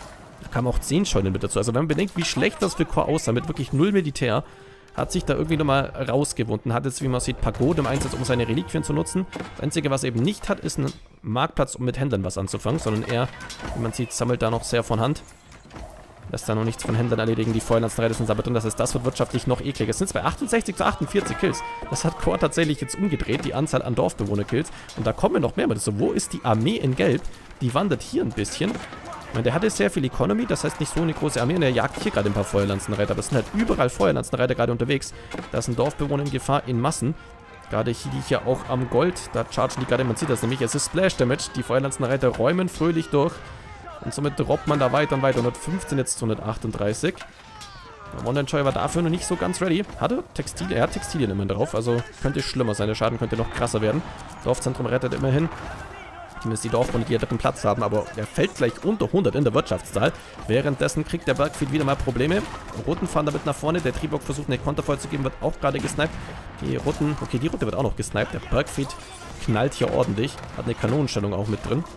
Da kamen auch zehn Scheunen mit dazu. Also wenn man bedenkt, wie schlecht das für Korps aussah, mit wirklich null Militär, hat sich da irgendwie nochmal rausgewunden. Hat jetzt, wie man sieht, Pagode im Einsatz, um seine Reliquien zu nutzen. Das Einzige, was er eben nicht hat, ist ein Marktplatz, um mit Händlern was anzufangen, sondern er, wie man sieht, sammelt da noch sehr von Hand. Lässt da noch nichts von Händlern erledigen. Die Feuerlanzenreiter sind aber drin. Das heißt, das wird wirtschaftlich noch ekliger. Es sind bei achtundsechzig zu achtundvierzig Kills. Das hat Korps tatsächlich jetzt umgedreht, die Anzahl an Dorfbewohner-Kills. Und da kommen noch mehr mit. So, wo ist die Armee in Gelb? Die wandert hier ein bisschen. Ich meine, der hatte sehr viel Economy, das heißt nicht so eine große Armee und er jagt hier gerade ein paar Feuerlanzenreiter. Aber es sind halt überall Feuerlanzenreiter gerade unterwegs. Da sind Dorfbewohner in Gefahr in Massen. Gerade hier, die hier auch am Gold, da chargen die gerade, man sieht das nämlich, es ist Splash Damage. Die Feuerlanzenreiter räumen fröhlich durch. Und somit droppt man da weiter und weiter. hundertfünfzehn jetzt zu hundertachtunddreißig. Wonderscheu war dafür noch nicht so ganz ready. Hatte Textilien, er hat Textilien immerhin drauf, also könnte schlimmer sein. Der Schaden könnte noch krasser werden. Dorfzentrum rettet immerhin. Zumindest die Dorfbewohner, die ja dritten Platz haben, aber er fällt gleich unter hundert in der Wirtschaftszahl. Währenddessen kriegt der Bergfried wieder mal Probleme. Roten fahren damit nach vorne. Der Triebock versucht eine Konterfeuer zu geben, wird auch gerade gesniped. Die Roten, okay, die Rote wird auch noch gesniped. Der Bergfried knallt hier ordentlich. Hat eine Kanonenstellung auch mit drin.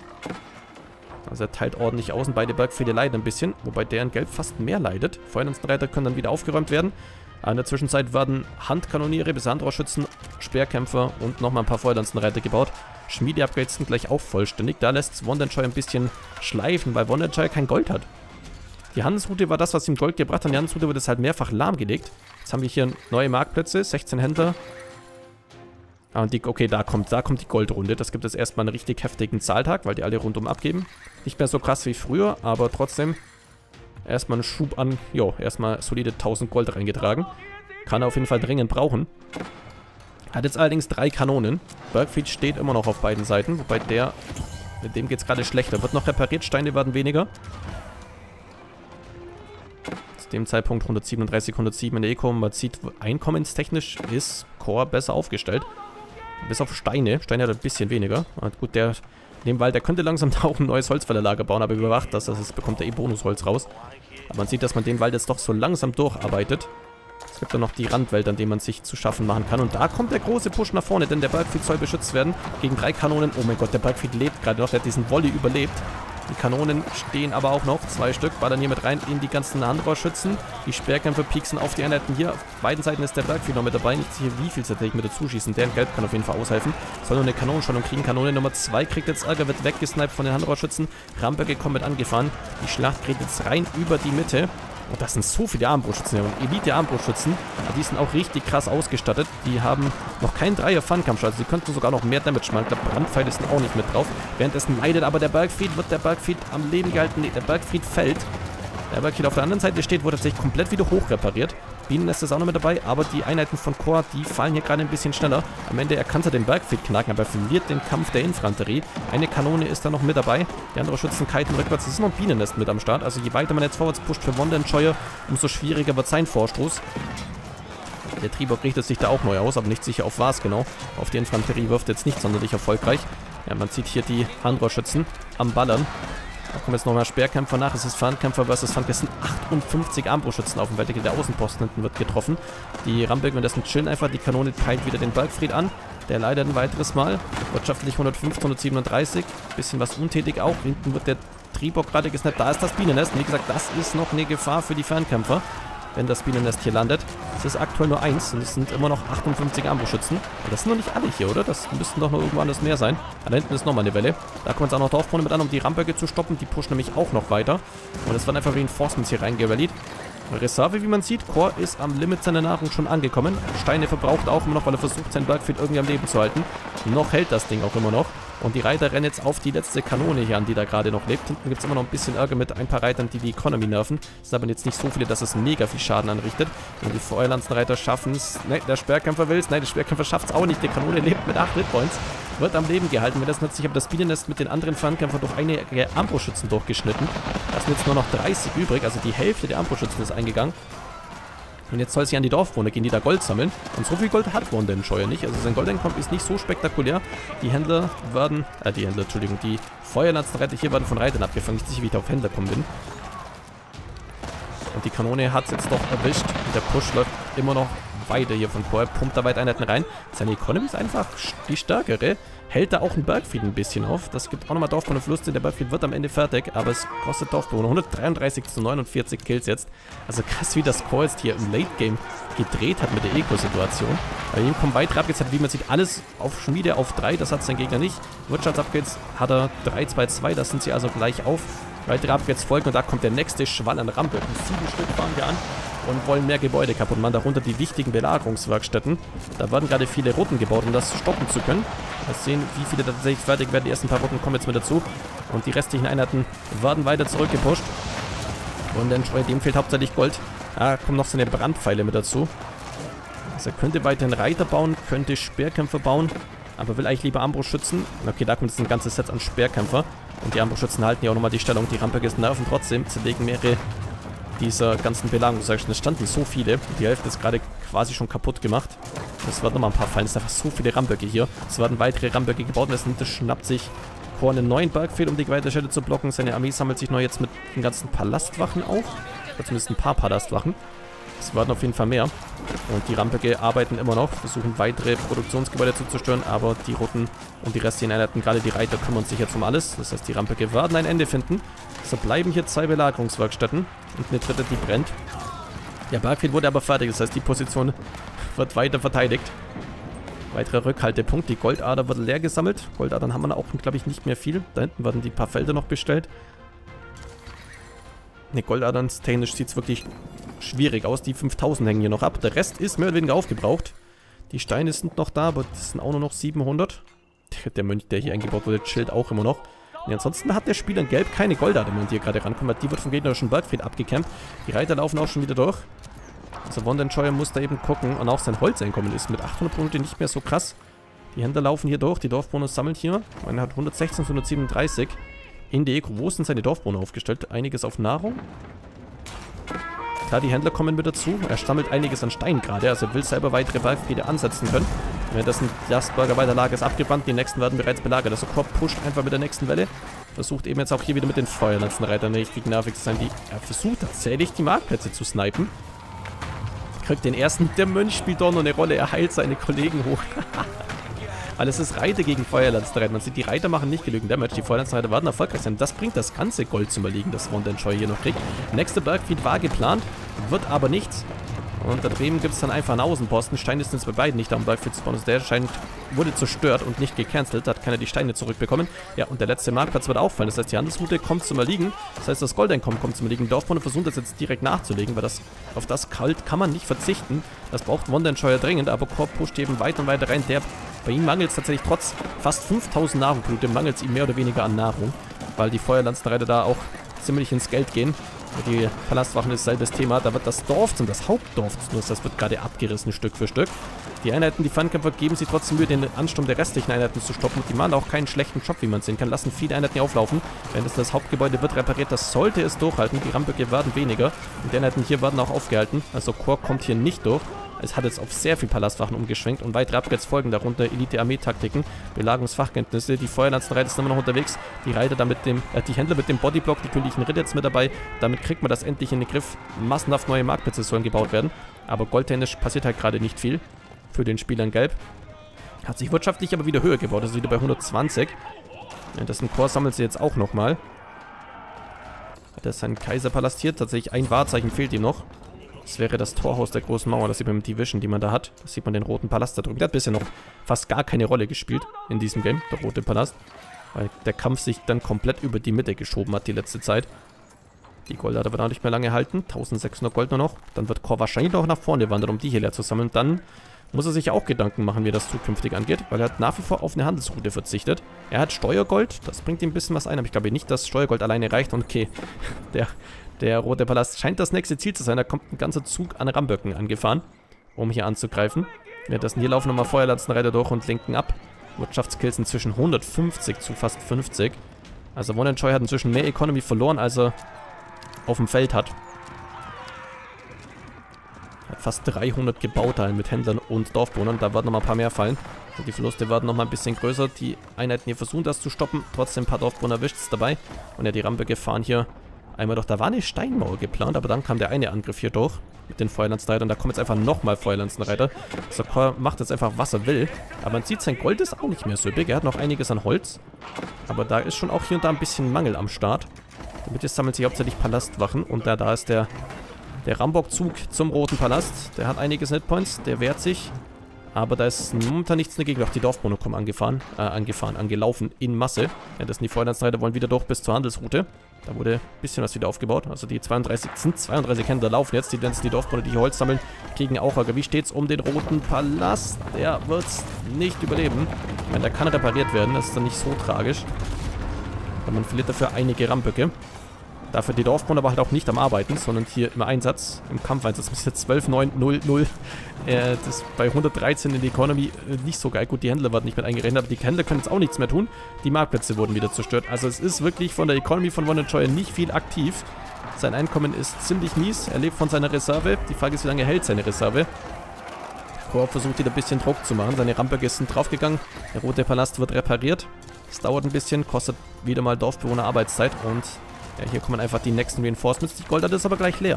Also er teilt ordentlich aus und beide Bergfriede leiden ein bisschen, wobei der in Gelb fast mehr leidet. Feuerlanzenreiter können dann wieder aufgeräumt werden. In der Zwischenzeit werden Handkanoniere, Besandrohrschützen, Speerkämpfer und nochmal ein paar Feuerlanzenreiter gebaut. Schmiede-Upgrades sind gleich auch vollständig. Da lässt Wonderscheu ein bisschen schleifen, weil Wonderscheu kein Gold hat. Die Handelsroute war das, was ihm Gold gebracht hat. Die Handelsroute wird jetzt halt mehrfach lahmgelegt. Jetzt haben wir hier neue Marktplätze, sechzehn Händler. Ah, und die, okay, da kommt, da kommt die Goldrunde. Das gibt es erstmal einen richtig heftigen Zahltag, weil die alle rundum abgeben. Nicht mehr so krass wie früher, aber trotzdem erstmal einen Schub an, jo, erstmal solide tausend Gold reingetragen. Kann er auf jeden Fall dringend brauchen. Hat jetzt allerdings drei Kanonen. Bergfried steht immer noch auf beiden Seiten, wobei der, mit dem geht es gerade schlechter. Wird noch repariert, Steine werden weniger. Zu dem Zeitpunkt hundertsiebenunddreißig, hundertsieben in der Eco. Man sieht, einkommenstechnisch ist Core besser aufgestellt. Bis auf Steine. Steine hat ein bisschen weniger. Und gut, der in dem Wald, der könnte langsam da auch ein neues Holzfällerlager bauen, aber überwacht das. Das ist, bekommt er eh Bonusholz raus. Aber man sieht, dass man den Wald jetzt doch so langsam durcharbeitet. Es gibt dann noch die Randwelt, an denen man sich zu schaffen machen kann. Und da kommt der große Push nach vorne, denn der Bergfried soll beschützt werden gegen drei Kanonen. Oh mein Gott, der Bergfried lebt gerade noch. Der hat diesen Volley überlebt. Die Kanonen stehen aber auch noch. Zwei Stück ballern hier mit rein in die ganzen Handrohrschützen. Die Speerkämpfer pieksen auf die Einheiten hier. Auf beiden Seiten ist der Bergfried noch mit dabei. Nicht sicher, wie viel tatsächlich mit dazu schießen. Der in Gelb kann auf jeden Fall aushelfen. Soll nur eine Kanonenschonung kriegen. Kanone Nummer zwei kriegt jetzt Ärger, wird weggesniped von den Handrohrschützen. Ramberge kommt mit angefahren. Die Schlacht geht jetzt rein über die Mitte. Und das sind so viele Armbrustschützen hier. Und Elite-Armbrustschützen. Die sind auch richtig krass ausgestattet. Die haben noch keinen Dreier-Fun-Kampf. Also die könnten sogar noch mehr Damage machen. Ich glaube, Brandpfeile sind auch nicht mit drauf. Währenddessen leidet aber der Bergfried. Wird der Bergfried am Leben gehalten? Nee, der Bergfried fällt. Der Bergfried auf der anderen Seite steht, wurde tatsächlich komplett wieder hoch repariert. Bienennest ist auch noch mit dabei, aber die Einheiten von Core, die fallen hier gerade ein bisschen schneller. Am Ende, er kann zwar den Bergfried knacken, aber er verliert den Kampf der Infanterie. Eine Kanone ist da noch mit dabei. Die andere Schützen kiten rückwärts. Es ist noch ein Bienennest mit am Start. Also je weiter man jetzt vorwärts pusht für Wonderentscheuer, umso schwieriger wird sein Vorstoß. Der Triebock richtet sich da auch neu aus, aber nicht sicher auf was genau. Auf die Infanterie wirft jetzt nicht sonderlich erfolgreich. Ja, man sieht hier die Handrohrschützen am Ballern. Da kommen jetzt nochmal Speerkämpfer nach. Es ist Fernkämpfer versus Fernkämpfer. Es sind achtundfünfzig Armbrustschützen auf dem Feld. Der Außenposten hinten wird getroffen. Die Ramberg, wenn das ein chillen einfach. Die Kanone peilt wieder den Bergfried an. Der leidet ein weiteres Mal. Wirtschaftlich hundertfünfzehn, hundertsiebenunddreißig. Bisschen was untätig auch. Hinten wird der Triebock gerade gesnappt. Da ist das Bienennest. Wie gesagt, das ist noch eine Gefahr für die Fernkämpfer, wenn das Bienennest hier landet. Es ist aktuell nur eins und es sind immer noch achtundfünfzig Armbrustschützen. Das sind noch nicht alle hier, oder? Das müssten doch noch irgendwo anders mehr sein. Ah, da hinten ist nochmal eine Welle. Da kommt es auch noch drauf vorne mit an, um die Ramberge zu stoppen. Die pushen nämlich auch noch weiter. Und es werden einfach Reinforcements hier reingerallied. Reserve, wie man sieht. Core ist am Limit seiner Nahrung schon angekommen. Steine verbraucht auch immer noch, weil er versucht, seinen Bergfried irgendwie am Leben zu halten. Noch hält das Ding auch immer noch. Und die Reiter rennen jetzt auf die letzte Kanone hier an, die da gerade noch lebt. Hinten gibt es immer noch ein bisschen Ärger mit ein paar Reitern, die die Economy nerven. Es sind aber jetzt nicht so viele, dass es mega viel Schaden anrichtet. Und die Feuerlanzenreiter schaffen es. Ne, der Speerkämpfer will es. Nein, der Speerkämpfer schafft es auch nicht. Die Kanone lebt mit acht Hitpoints. Wird am Leben gehalten. Wenn das nützt, ich habe das Bienennest mit den anderen Fernkämpfern durch einige Armbrustschützen durchgeschnitten. Da sind jetzt nur noch dreißig übrig. Also die Hälfte der Armbrustschützen ist eingegangen. Und jetzt soll sie an die Dorfbewohner gehen, die da Gold sammeln. Und so viel Gold hat Wonderentscheuer nicht. Also sein Goldeinkommen ist nicht so spektakulär. Die Händler werden, äh, die Händler, Entschuldigung, die Feuerlanzenreiter hier werden von Reitern abgefangen. Ich weiß nicht, wie ich da auf Händler kommen bin. Und die Kanone hat es jetzt doch erwischt. Und der Push läuft immer noch weiter hier von Core. Pumpt da weit Einheiten rein. Seine Economy ist einfach die stärkere. Hält da auch ein Bergfried ein bisschen auf. Das gibt auch nochmal Dorfbewohnerverluste. Der Bergfried wird am Ende fertig, aber es kostet Dorfbewohner. hundertdreiunddreißig zu neunundvierzig Kills jetzt. Also krass, wie das Core jetzt hier im Late Game gedreht hat mit der Eco-Situation. Bei ihm kommen weitere Upgrades, hat, wie man sieht, alles auf Schmiede auf drei. Das hat sein Gegner nicht. Wirtschaftsupgrades hat er drei, zwei, zwei. Das sind sie also gleich auf. Weitere Upgrades folgen und da kommt der nächste Schwall an Rampe. Sieben Stück fahren wir an und wollen mehr Gebäude kaputt machen. Darunter die wichtigen Belagerungswerkstätten. Da werden gerade viele Routen gebaut, um das stoppen zu können. Mal sehen, wie viele tatsächlich fertig werden. Die ersten paar Routen kommen jetzt mit dazu. Und die restlichen Einheiten werden weiter zurückgepusht. Und dem fehlt hauptsächlich Gold. Da kommen noch so eine Brandpfeile mit dazu. Also er könnte weiterhin Reiter bauen, könnte Speerkämpfer bauen, aber will eigentlich lieber Armbrustschützen. Okay, da kommt jetzt ein ganzes Set an Speerkämpfer. Und die Armbrustschützen halten ja auch nochmal die Stellung. Die Ramberges nerven trotzdem, zerlegen mehrere dieser ganzen Belagerungswerkstätten. Es standen so viele. Die Hälfte ist gerade quasi schon kaputt gemacht. Es werden nochmal ein paar fallen. Es sind einfach so viele Ramberge hier. Es werden weitere Ramberge gebaut. Und es schnappt sich Core einen neuen Bergfried, um die Weiterstelle zu blocken. Seine Armee sammelt sich neu jetzt mit den ganzen Palastwachen auf. Oder zumindest ein paar Palastwachen. Es werden auf jeden Fall mehr. Und die Ramberge arbeiten immer noch, versuchen weitere Produktionsgebäude zu zerstören, aber die Roten und die restlichen Einheiten, gerade die Reiter, kümmern sich jetzt um alles. Das heißt, die Ramberge werden ein Ende finden. So bleiben hier zwei Belagerungswerkstätten und eine dritte, die brennt. Der Bergfried wurde aber fertig, das heißt, die Position wird weiter verteidigt. Weiterer Rückhaltepunkt, die Goldader wird leer gesammelt. Goldadern haben wir auch, glaube ich, nicht mehr viel. Da hinten werden die paar Felder noch bestellt. Ne, Goldadern technisch sieht es wirklich schwierig aus. Die fünftausend hängen hier noch ab. Der Rest ist mehr oder weniger aufgebraucht. Die Steine sind noch da, aber das sind auch nur noch siebenhundert. Der Mönch, der hier eingebaut wurde, chillt auch immer noch. Und ansonsten hat der Spieler in Gelb keine Goldader mehr, die hier gerade rankommt. Die wird vom gegnerischen Bergfried abgekämpft. Die Reiter laufen auch schon wieder durch. Also Wondenschoyer muss da eben gucken. Und auch sein Holzeinkommen ist mit achthundert Punkten nicht mehr so krass. Die Händler laufen hier durch. Die Dorfbewohner sammeln hier. Man hat hundertsechzehn, hundertsiebenunddreißig. In der Eko. Wo sind seine Dorfbewohner aufgestellt? Einiges auf Nahrung. Klar, die Händler kommen mit dazu. Er sammelt einiges an Stein gerade. Also er will selber weitere Bergfriede ansetzen können. Währenddessen Jasperger weiter Lager ist abgebrannt. Die nächsten werden bereits belagert. Also Korb pusht einfach mit der nächsten Welle. Versucht eben jetzt auch hier wieder mit den Feuerlanzenreitern richtig nervig zu sein. Die, er versucht tatsächlich die Marktplätze zu snipen. Kriegt den ersten. Der Mönch spielt doch noch eine Rolle. Er heilt seine Kollegen hoch. Weil es ist Reiter gegen Feuerlanzenreiter. Man sieht, die Reiter machen nicht genügend Damage. Die Feuerlanzenreiter werden erfolgreich sein. Das bringt das ganze Gold zum Erliegen, das Wondenschoyer hier noch kriegt. Nächste Bergfried war geplant, wird aber nichts. Und da drüben gibt es dann einfach einen Außenposten. Steine sind bei beiden nicht da, um Bergfried zu spawnen. Der scheint, wurde zerstört und nicht gecancelt. Da hat keiner die Steine zurückbekommen. Ja, und der letzte Marktplatz wird auffallen. Das heißt, die Handelsroute kommt zum Erliegen. Das heißt, das Goldeinkommen kommt zum Erliegen. Dorfbewohner versuchen das jetzt direkt nachzulegen, weil das auf das Kalt kann man nicht verzichten. Das braucht Wondenschoyer dringend, aber Korb pusht eben weiter und weiter rein. Der, bei ihm mangelt es tatsächlich trotz fast fünftausend Nahrungspunkte, mangelt es ihm mehr oder weniger an Nahrung, weil die Feuerlanzenreiter da auch ziemlich ins Geld gehen. Die Palastwachen ist selbes Thema. Da wird das Dorf zum, das Hauptdorf zum, das wird gerade abgerissen Stück für Stück. Die Einheiten, die Fernkämpfer, geben sich trotzdem Mühe, den Ansturm der restlichen Einheiten zu stoppen. Und die machen auch keinen schlechten Job, wie man sehen kann. Lassen viele Einheiten hier auflaufen. Wenn das, das Hauptgebäude wird repariert, das sollte es durchhalten. Die Ramböcke werden weniger. Und die Einheiten hier werden auch aufgehalten. Also Korps kommt hier nicht durch. Es hat jetzt auf sehr viel Palastwachen umgeschwenkt und weitere Upgrades folgen, darunter Elite-Armee-Taktiken, Belagerungsfachkenntnisse, die Feuerlanzenreiter sind immer noch unterwegs, die Reiter da mit dem, äh, die Händler mit dem Bodyblock, die königlichen Ritter jetzt mit dabei, damit kriegt man das endlich in den Griff, massenhaft neue Marktplätze sollen gebaut werden, aber goldtechnisch passiert halt gerade nicht viel für den Spielern Gelb. Hat sich wirtschaftlich aber wieder höher gebaut, also wieder bei hundertzwanzig. Ja, das Korps sammelt sie jetzt auch nochmal. Hat er seinen Kaiserpalast hier, tatsächlich ein Wahrzeichen fehlt ihm noch. Das wäre das Torhaus der großen Mauer. Das sieht man mit die Vision, die man da hat. Das sieht man den roten Palast da drüben. Der hat bisher noch fast gar keine Rolle gespielt in diesem Game, der rote Palast. Weil der Kampf sich dann komplett über die Mitte geschoben hat die letzte Zeit. Die Goldlader wird auch nicht mehr lange halten. eintausendsechshundert Gold nur noch. Dann wird Korb wahrscheinlich noch nach vorne wandern, um die hier leer zu sammeln. Dann muss er sich auch Gedanken machen, wie das zukünftig angeht. Weil er hat nach wie vor auf eine Handelsroute verzichtet. Er hat Steuergold. Das bringt ihm ein bisschen was ein. Aber ich glaube nicht, dass Steuergold alleine reicht. Und okay, der... Der rote Palast scheint das nächste Ziel zu sein. Da kommt ein ganzer Zug an Ramböcken angefahren, um hier anzugreifen. Währenddessen hier laufen nochmal Feuerlanzenreiter durch und lenken ab. Wirtschaftskills inzwischen hundertfünfzig zu fast fünfzig. Also Wondenschoyer hat inzwischen mehr Economy verloren, als er auf dem Feld hat. Hat fast dreihundert Gebauteilen mit Händlern und Dorfbewohnern. Da werden nochmal ein paar mehr fallen. Also die Verluste werden nochmal ein bisschen größer. Die Einheiten hier versuchen das zu stoppen. Trotzdem ein paar Dorfbewohner erwischt es dabei. Und ja, die Ramböcke fahren hier einmal doch, da war eine Steinmauer geplant, aber dann kam der eine Angriff hier durch mit den Feuerlanzenreitern. Da kommen jetzt einfach nochmal Feuerlanzenreiter. So, Korb macht jetzt einfach, was er will. Aber man sieht, sein Gold ist auch nicht mehr so üppig. Er hat noch einiges an Holz. Aber da ist schon auch hier und da ein bisschen Mangel am Start. Damit jetzt sammelt sich hauptsächlich Palastwachen. Und da, da ist der, der Rambock-Zug zum Roten Palast. Der hat einige Hitpoints, der wehrt sich. Aber da ist momentan nichts dagegen. Auch die Dorfbewohner kommen angefahren, äh, angefahren, angelaufen in Masse. Ja, das sind die Feuerlanzenreiter, wollen wieder durch bis zur Handelsroute. Da wurde ein bisschen was wieder aufgebaut. Also die zweiunddreißig, sind zweiunddreißig Händler laufen jetzt. Die, die Dorfbewohner, die hier Holz sammeln, kriegen auch Ärger. Wie steht's um den Roten Palast? Der wird's nicht überleben. Ich meine, der kann repariert werden. Das ist dann nicht so tragisch. Aber man verliert dafür einige Ramböcke. Dafür die Dorfbewohner aber halt auch nicht am Arbeiten, sondern hier im Einsatz, im Kampfeinsatz. Das ist jetzt zwölf neun null null. Äh, das ist bei hundertdreizehn in der Economy äh, nicht so geil. Gut, die Händler werden nicht mit eingerechnet, aber die Händler können jetzt auch nichts mehr tun. Die Marktplätze wurden wieder zerstört. Also es ist wirklich von der Economy von Wondenschoyer nicht viel aktiv. Sein Einkommen ist ziemlich mies. Er lebt von seiner Reserve. Die Frage ist, wie lange hält seine Reserve. Korb versucht wieder ein bisschen Druck zu machen. Seine Ramböcke sind draufgegangen. Der rote Palast wird repariert. Das dauert ein bisschen, kostet wieder mal Dorfbewohner Arbeitszeit und ja, hier kommen einfach die nächsten Reinforcements. Die Goldlader ist aber gleich leer.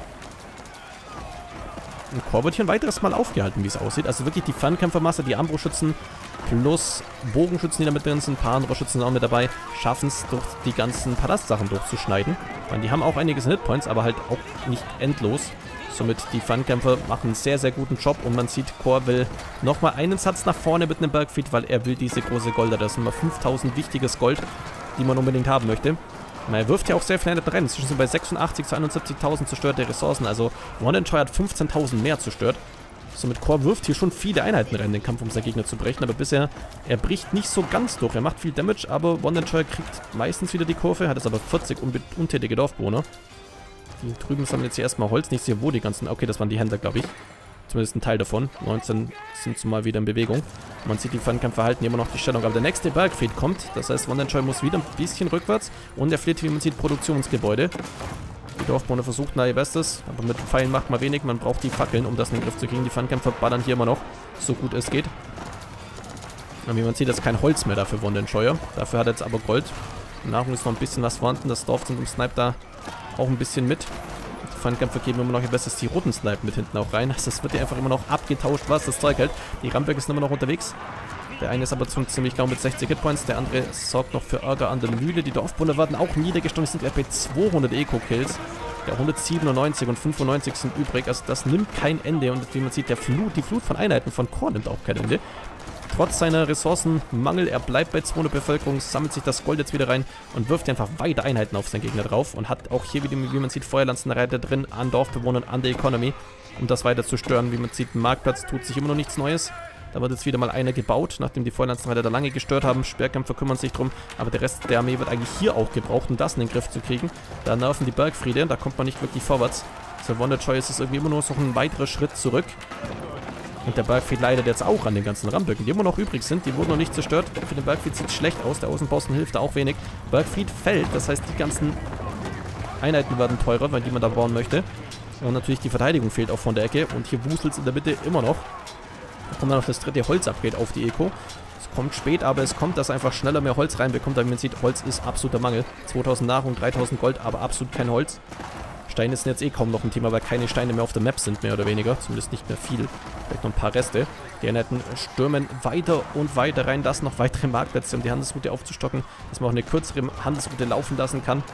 Und Korb wird hier ein weiteres Mal aufgehalten, wie es aussieht. Also wirklich die Fernkämpfermasse, die Armbrustschützen plus Bogenschützen, die da mit drin sind, ein paar andere Schützen sind auch mit dabei, schaffen es durch die ganzen Palastsachen durchzuschneiden. Weil die haben auch einiges in Hitpoints, aber halt auch nicht endlos. Somit die Fernkämpfer machen einen sehr, sehr guten Job und man sieht, Korb will nochmal einen Satz nach vorne mit einem Bergfried, weil er will diese große Golder. Das sind mal fünftausend wichtiges Gold, die man unbedingt haben möchte. Na, er wirft ja auch sehr viele Einheiten rein. Inzwischen sind bei sechsundachtzig zu einundsiebzigtausend zerstörte Ressourcen. Also Wondenschoyer hat fünfzehntausend mehr zerstört. Somit Korb wirft hier schon viele Einheiten rein, den Kampf, um seinen Gegner zu brechen. Aber bisher, er bricht nicht so ganz durch. Er macht viel Damage, aber Wondenschoyer kriegt meistens wieder die Kurve. Hat jetzt aber vierzig un untätige Dorfbewohner. Die drüben sammeln jetzt hier erstmal Holz. Nicht sicher, wo die ganzen... Okay, das waren die Händler, glaube ich. Zumindest ein Teil davon. neunzehn sind sie mal wieder in Bewegung. Man sieht, die Fernkämpfer halten immer noch die Stellung. Aber der nächste Bergfried kommt. Das heißt, Wonderjoy muss wieder ein bisschen rückwärts. Und er fliegt, wie man sieht, Produktionsgebäude. Die Dorfbewohner versuchen da ihr Bestes. Aber mit Pfeilen macht man wenig. Man braucht die Fackeln, um das in den Griff zu kriegen. Die Fernkämpfer ballern hier immer noch, so gut es geht. Und wie man sieht, ist kein Holz mehr dafür Wonderjoy. Dafür hat er jetzt aber Gold. Nahrung ist noch ein bisschen was vorhanden. Das Dorf sind im Snipe da auch ein bisschen mit. Die Fernkämpfer geben immer noch ihr Bestes, die roten Snipe mit hinten auch rein. Also es wird ja einfach immer noch abgetauscht, was das Zeug hält. Die Ramberg ist immer noch unterwegs. Der eine ist aber zum, ziemlich genau mit sechzig Hitpoints. Der andere sorgt noch für Ärger an der Mühle. Die Dorfbewohner werden auch niedergestochen. Sind gleich bei zweihundert Eco-Kills. Ja, hundertsiebenundneunzig und fünfundneunzig sind übrig. Also das nimmt kein Ende. Und wie man sieht, der Flut, die Flut von Einheiten von Core nimmt auch kein Ende. Trotz seiner Ressourcenmangel, er bleibt bei zweihundert Bevölkerung, sammelt sich das Gold jetzt wieder rein und wirft einfach weiter Einheiten auf seinen Gegner drauf und hat auch hier, wieder, wie man sieht, Feuerlanzenreiter drin an Dorfbewohnern, an der Economy, um das weiter zu stören. Wie man sieht, im Marktplatz tut sich immer noch nichts Neues. Da wird jetzt wieder mal einer gebaut, nachdem die Feuerlanzenreiter da lange gestört haben. Sperrkämpfer kümmern sich drum, aber der Rest der Armee wird eigentlich hier auch gebraucht, um das in den Griff zu kriegen. Da nerven die Bergfriede, da kommt man nicht wirklich vorwärts. Für Wonderjoy ist es irgendwie immer nur so ein weiterer Schritt zurück. Und der Bergfried leidet jetzt auch an den ganzen Ramböcken, die immer noch übrig sind. Die wurden noch nicht zerstört. Für den Bergfried sieht es schlecht aus. Der Außenposten hilft da auch wenig. Bergfried fällt. Das heißt, die ganzen Einheiten werden teurer, weil die man da bauen möchte. Und natürlich die Verteidigung fehlt auch von der Ecke. Und hier wuselt es in der Mitte immer noch. Da kommt dann noch das dritte Holzupgrade auf die Eco. Es kommt spät, aber es kommt, dass einfach schneller mehr Holz reinbekommt. Weil man sieht, Holz ist absoluter Mangel. zweitausend Nahrung, dreitausend Gold, aber absolut kein Holz. Steine sind jetzt eh kaum noch ein Thema, weil keine Steine mehr auf der Map sind, mehr oder weniger. Zumindest nicht mehr viel. Vielleicht noch ein paar Reste. Die Einheiten stürmen weiter und weiter rein. Das noch weitere Marktplätze, um die Handelsroute aufzustocken. Dass man auch eine kürzere Handelsroute laufen lassen kann.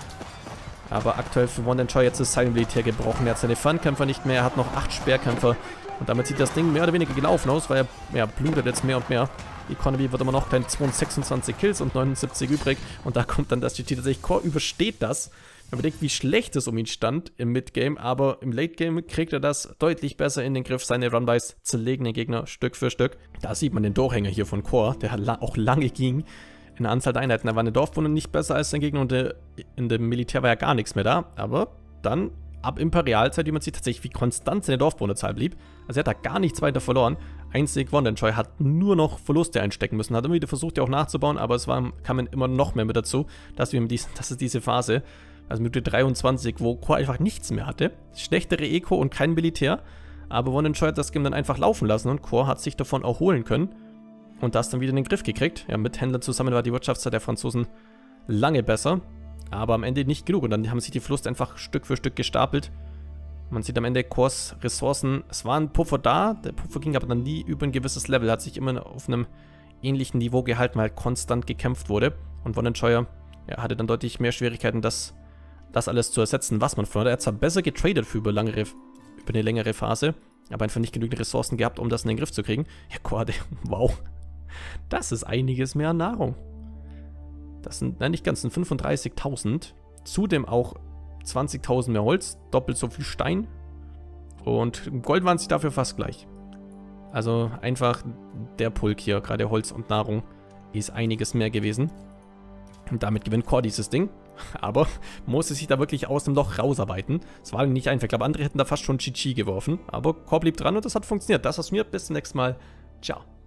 Aber aktuell für Wonderjoy jetzt ist sein Militär gebrochen. Er hat seine Fernkämpfer nicht mehr. Er hat noch acht Speerkämpfer. Und damit sieht das Ding mehr oder weniger gelaufen aus, weil er ja, blutet jetzt mehr und mehr. Die Economy wird immer noch klein zweihundertsechsundzwanzig Kills und neunundsiebzig übrig. Und da kommt dann das G G tatsächlich. Core übersteht das. Man bedenkt, wie schlecht es um ihn stand im Midgame, aber im Late-Game kriegt er das deutlich besser in den Griff, seine Runbys zerlegen den Gegner Stück für Stück. Da sieht man den Durchhänger hier von Core, der auch lange ging in der Anzahl der Einheiten. Da war eine Dorfbewohner nicht besser als sein Gegner und in dem Militär war ja gar nichts mehr da, aber dann ab Imperialzeit, wie man sieht, tatsächlich wie konstant seine Dorfbewohnerzahl blieb. Also er hat da gar nichts weiter verloren. Einzig Wonderjoy hat nur noch Verluste einstecken müssen, hat immer wieder versucht, ja auch nachzubauen, aber es war, kam immer noch mehr mit dazu. Das, das ist diese Phase. Also Minute dreiundzwanzig, wo Core einfach nichts mehr hatte. Schlechtere Eco und kein Militär. Aber Wonderjoy hat das Game dann einfach laufen lassen und Core hat sich davon erholen können. Und das dann wieder in den Griff gekriegt. Ja, mit Händlern zusammen war die Wirtschaftszeit der Franzosen lange besser. Aber am Ende nicht genug. Und dann haben sich die Verluste einfach Stück für Stück gestapelt. Man sieht am Ende Cores Ressourcen. Es war ein Puffer da. Der Puffer ging aber dann nie über ein gewisses Level. Hat sich immer auf einem ähnlichen Niveau gehalten, weil halt konstant gekämpft wurde. Und Wonderjoy ja, hatte dann deutlich mehr Schwierigkeiten, das... das alles zu ersetzen, was man vorhat. Er hat zwar besser getradet für über, langere, über eine längere Phase, aber einfach nicht genügend Ressourcen gehabt, um das in den Griff zu kriegen. Ja, Core, wow. Das ist einiges mehr an Nahrung. Das sind, nein, nicht ganz, sind fünfunddreißigtausend. Zudem auch zwanzigtausend mehr Holz, doppelt so viel Stein. Und Gold waren sich dafür fast gleich. Also einfach der Pulk hier, gerade Holz und Nahrung, ist einiges mehr gewesen. Und damit gewinnt Core dieses Ding. Aber musste sich da wirklich aus dem Loch rausarbeiten. Es war nicht einfach. Ich glaube, andere hätten da fast schon G G geworfen. Aber Core blieb dran und das hat funktioniert. Das war's mir. Bis zum nächsten Mal. Ciao.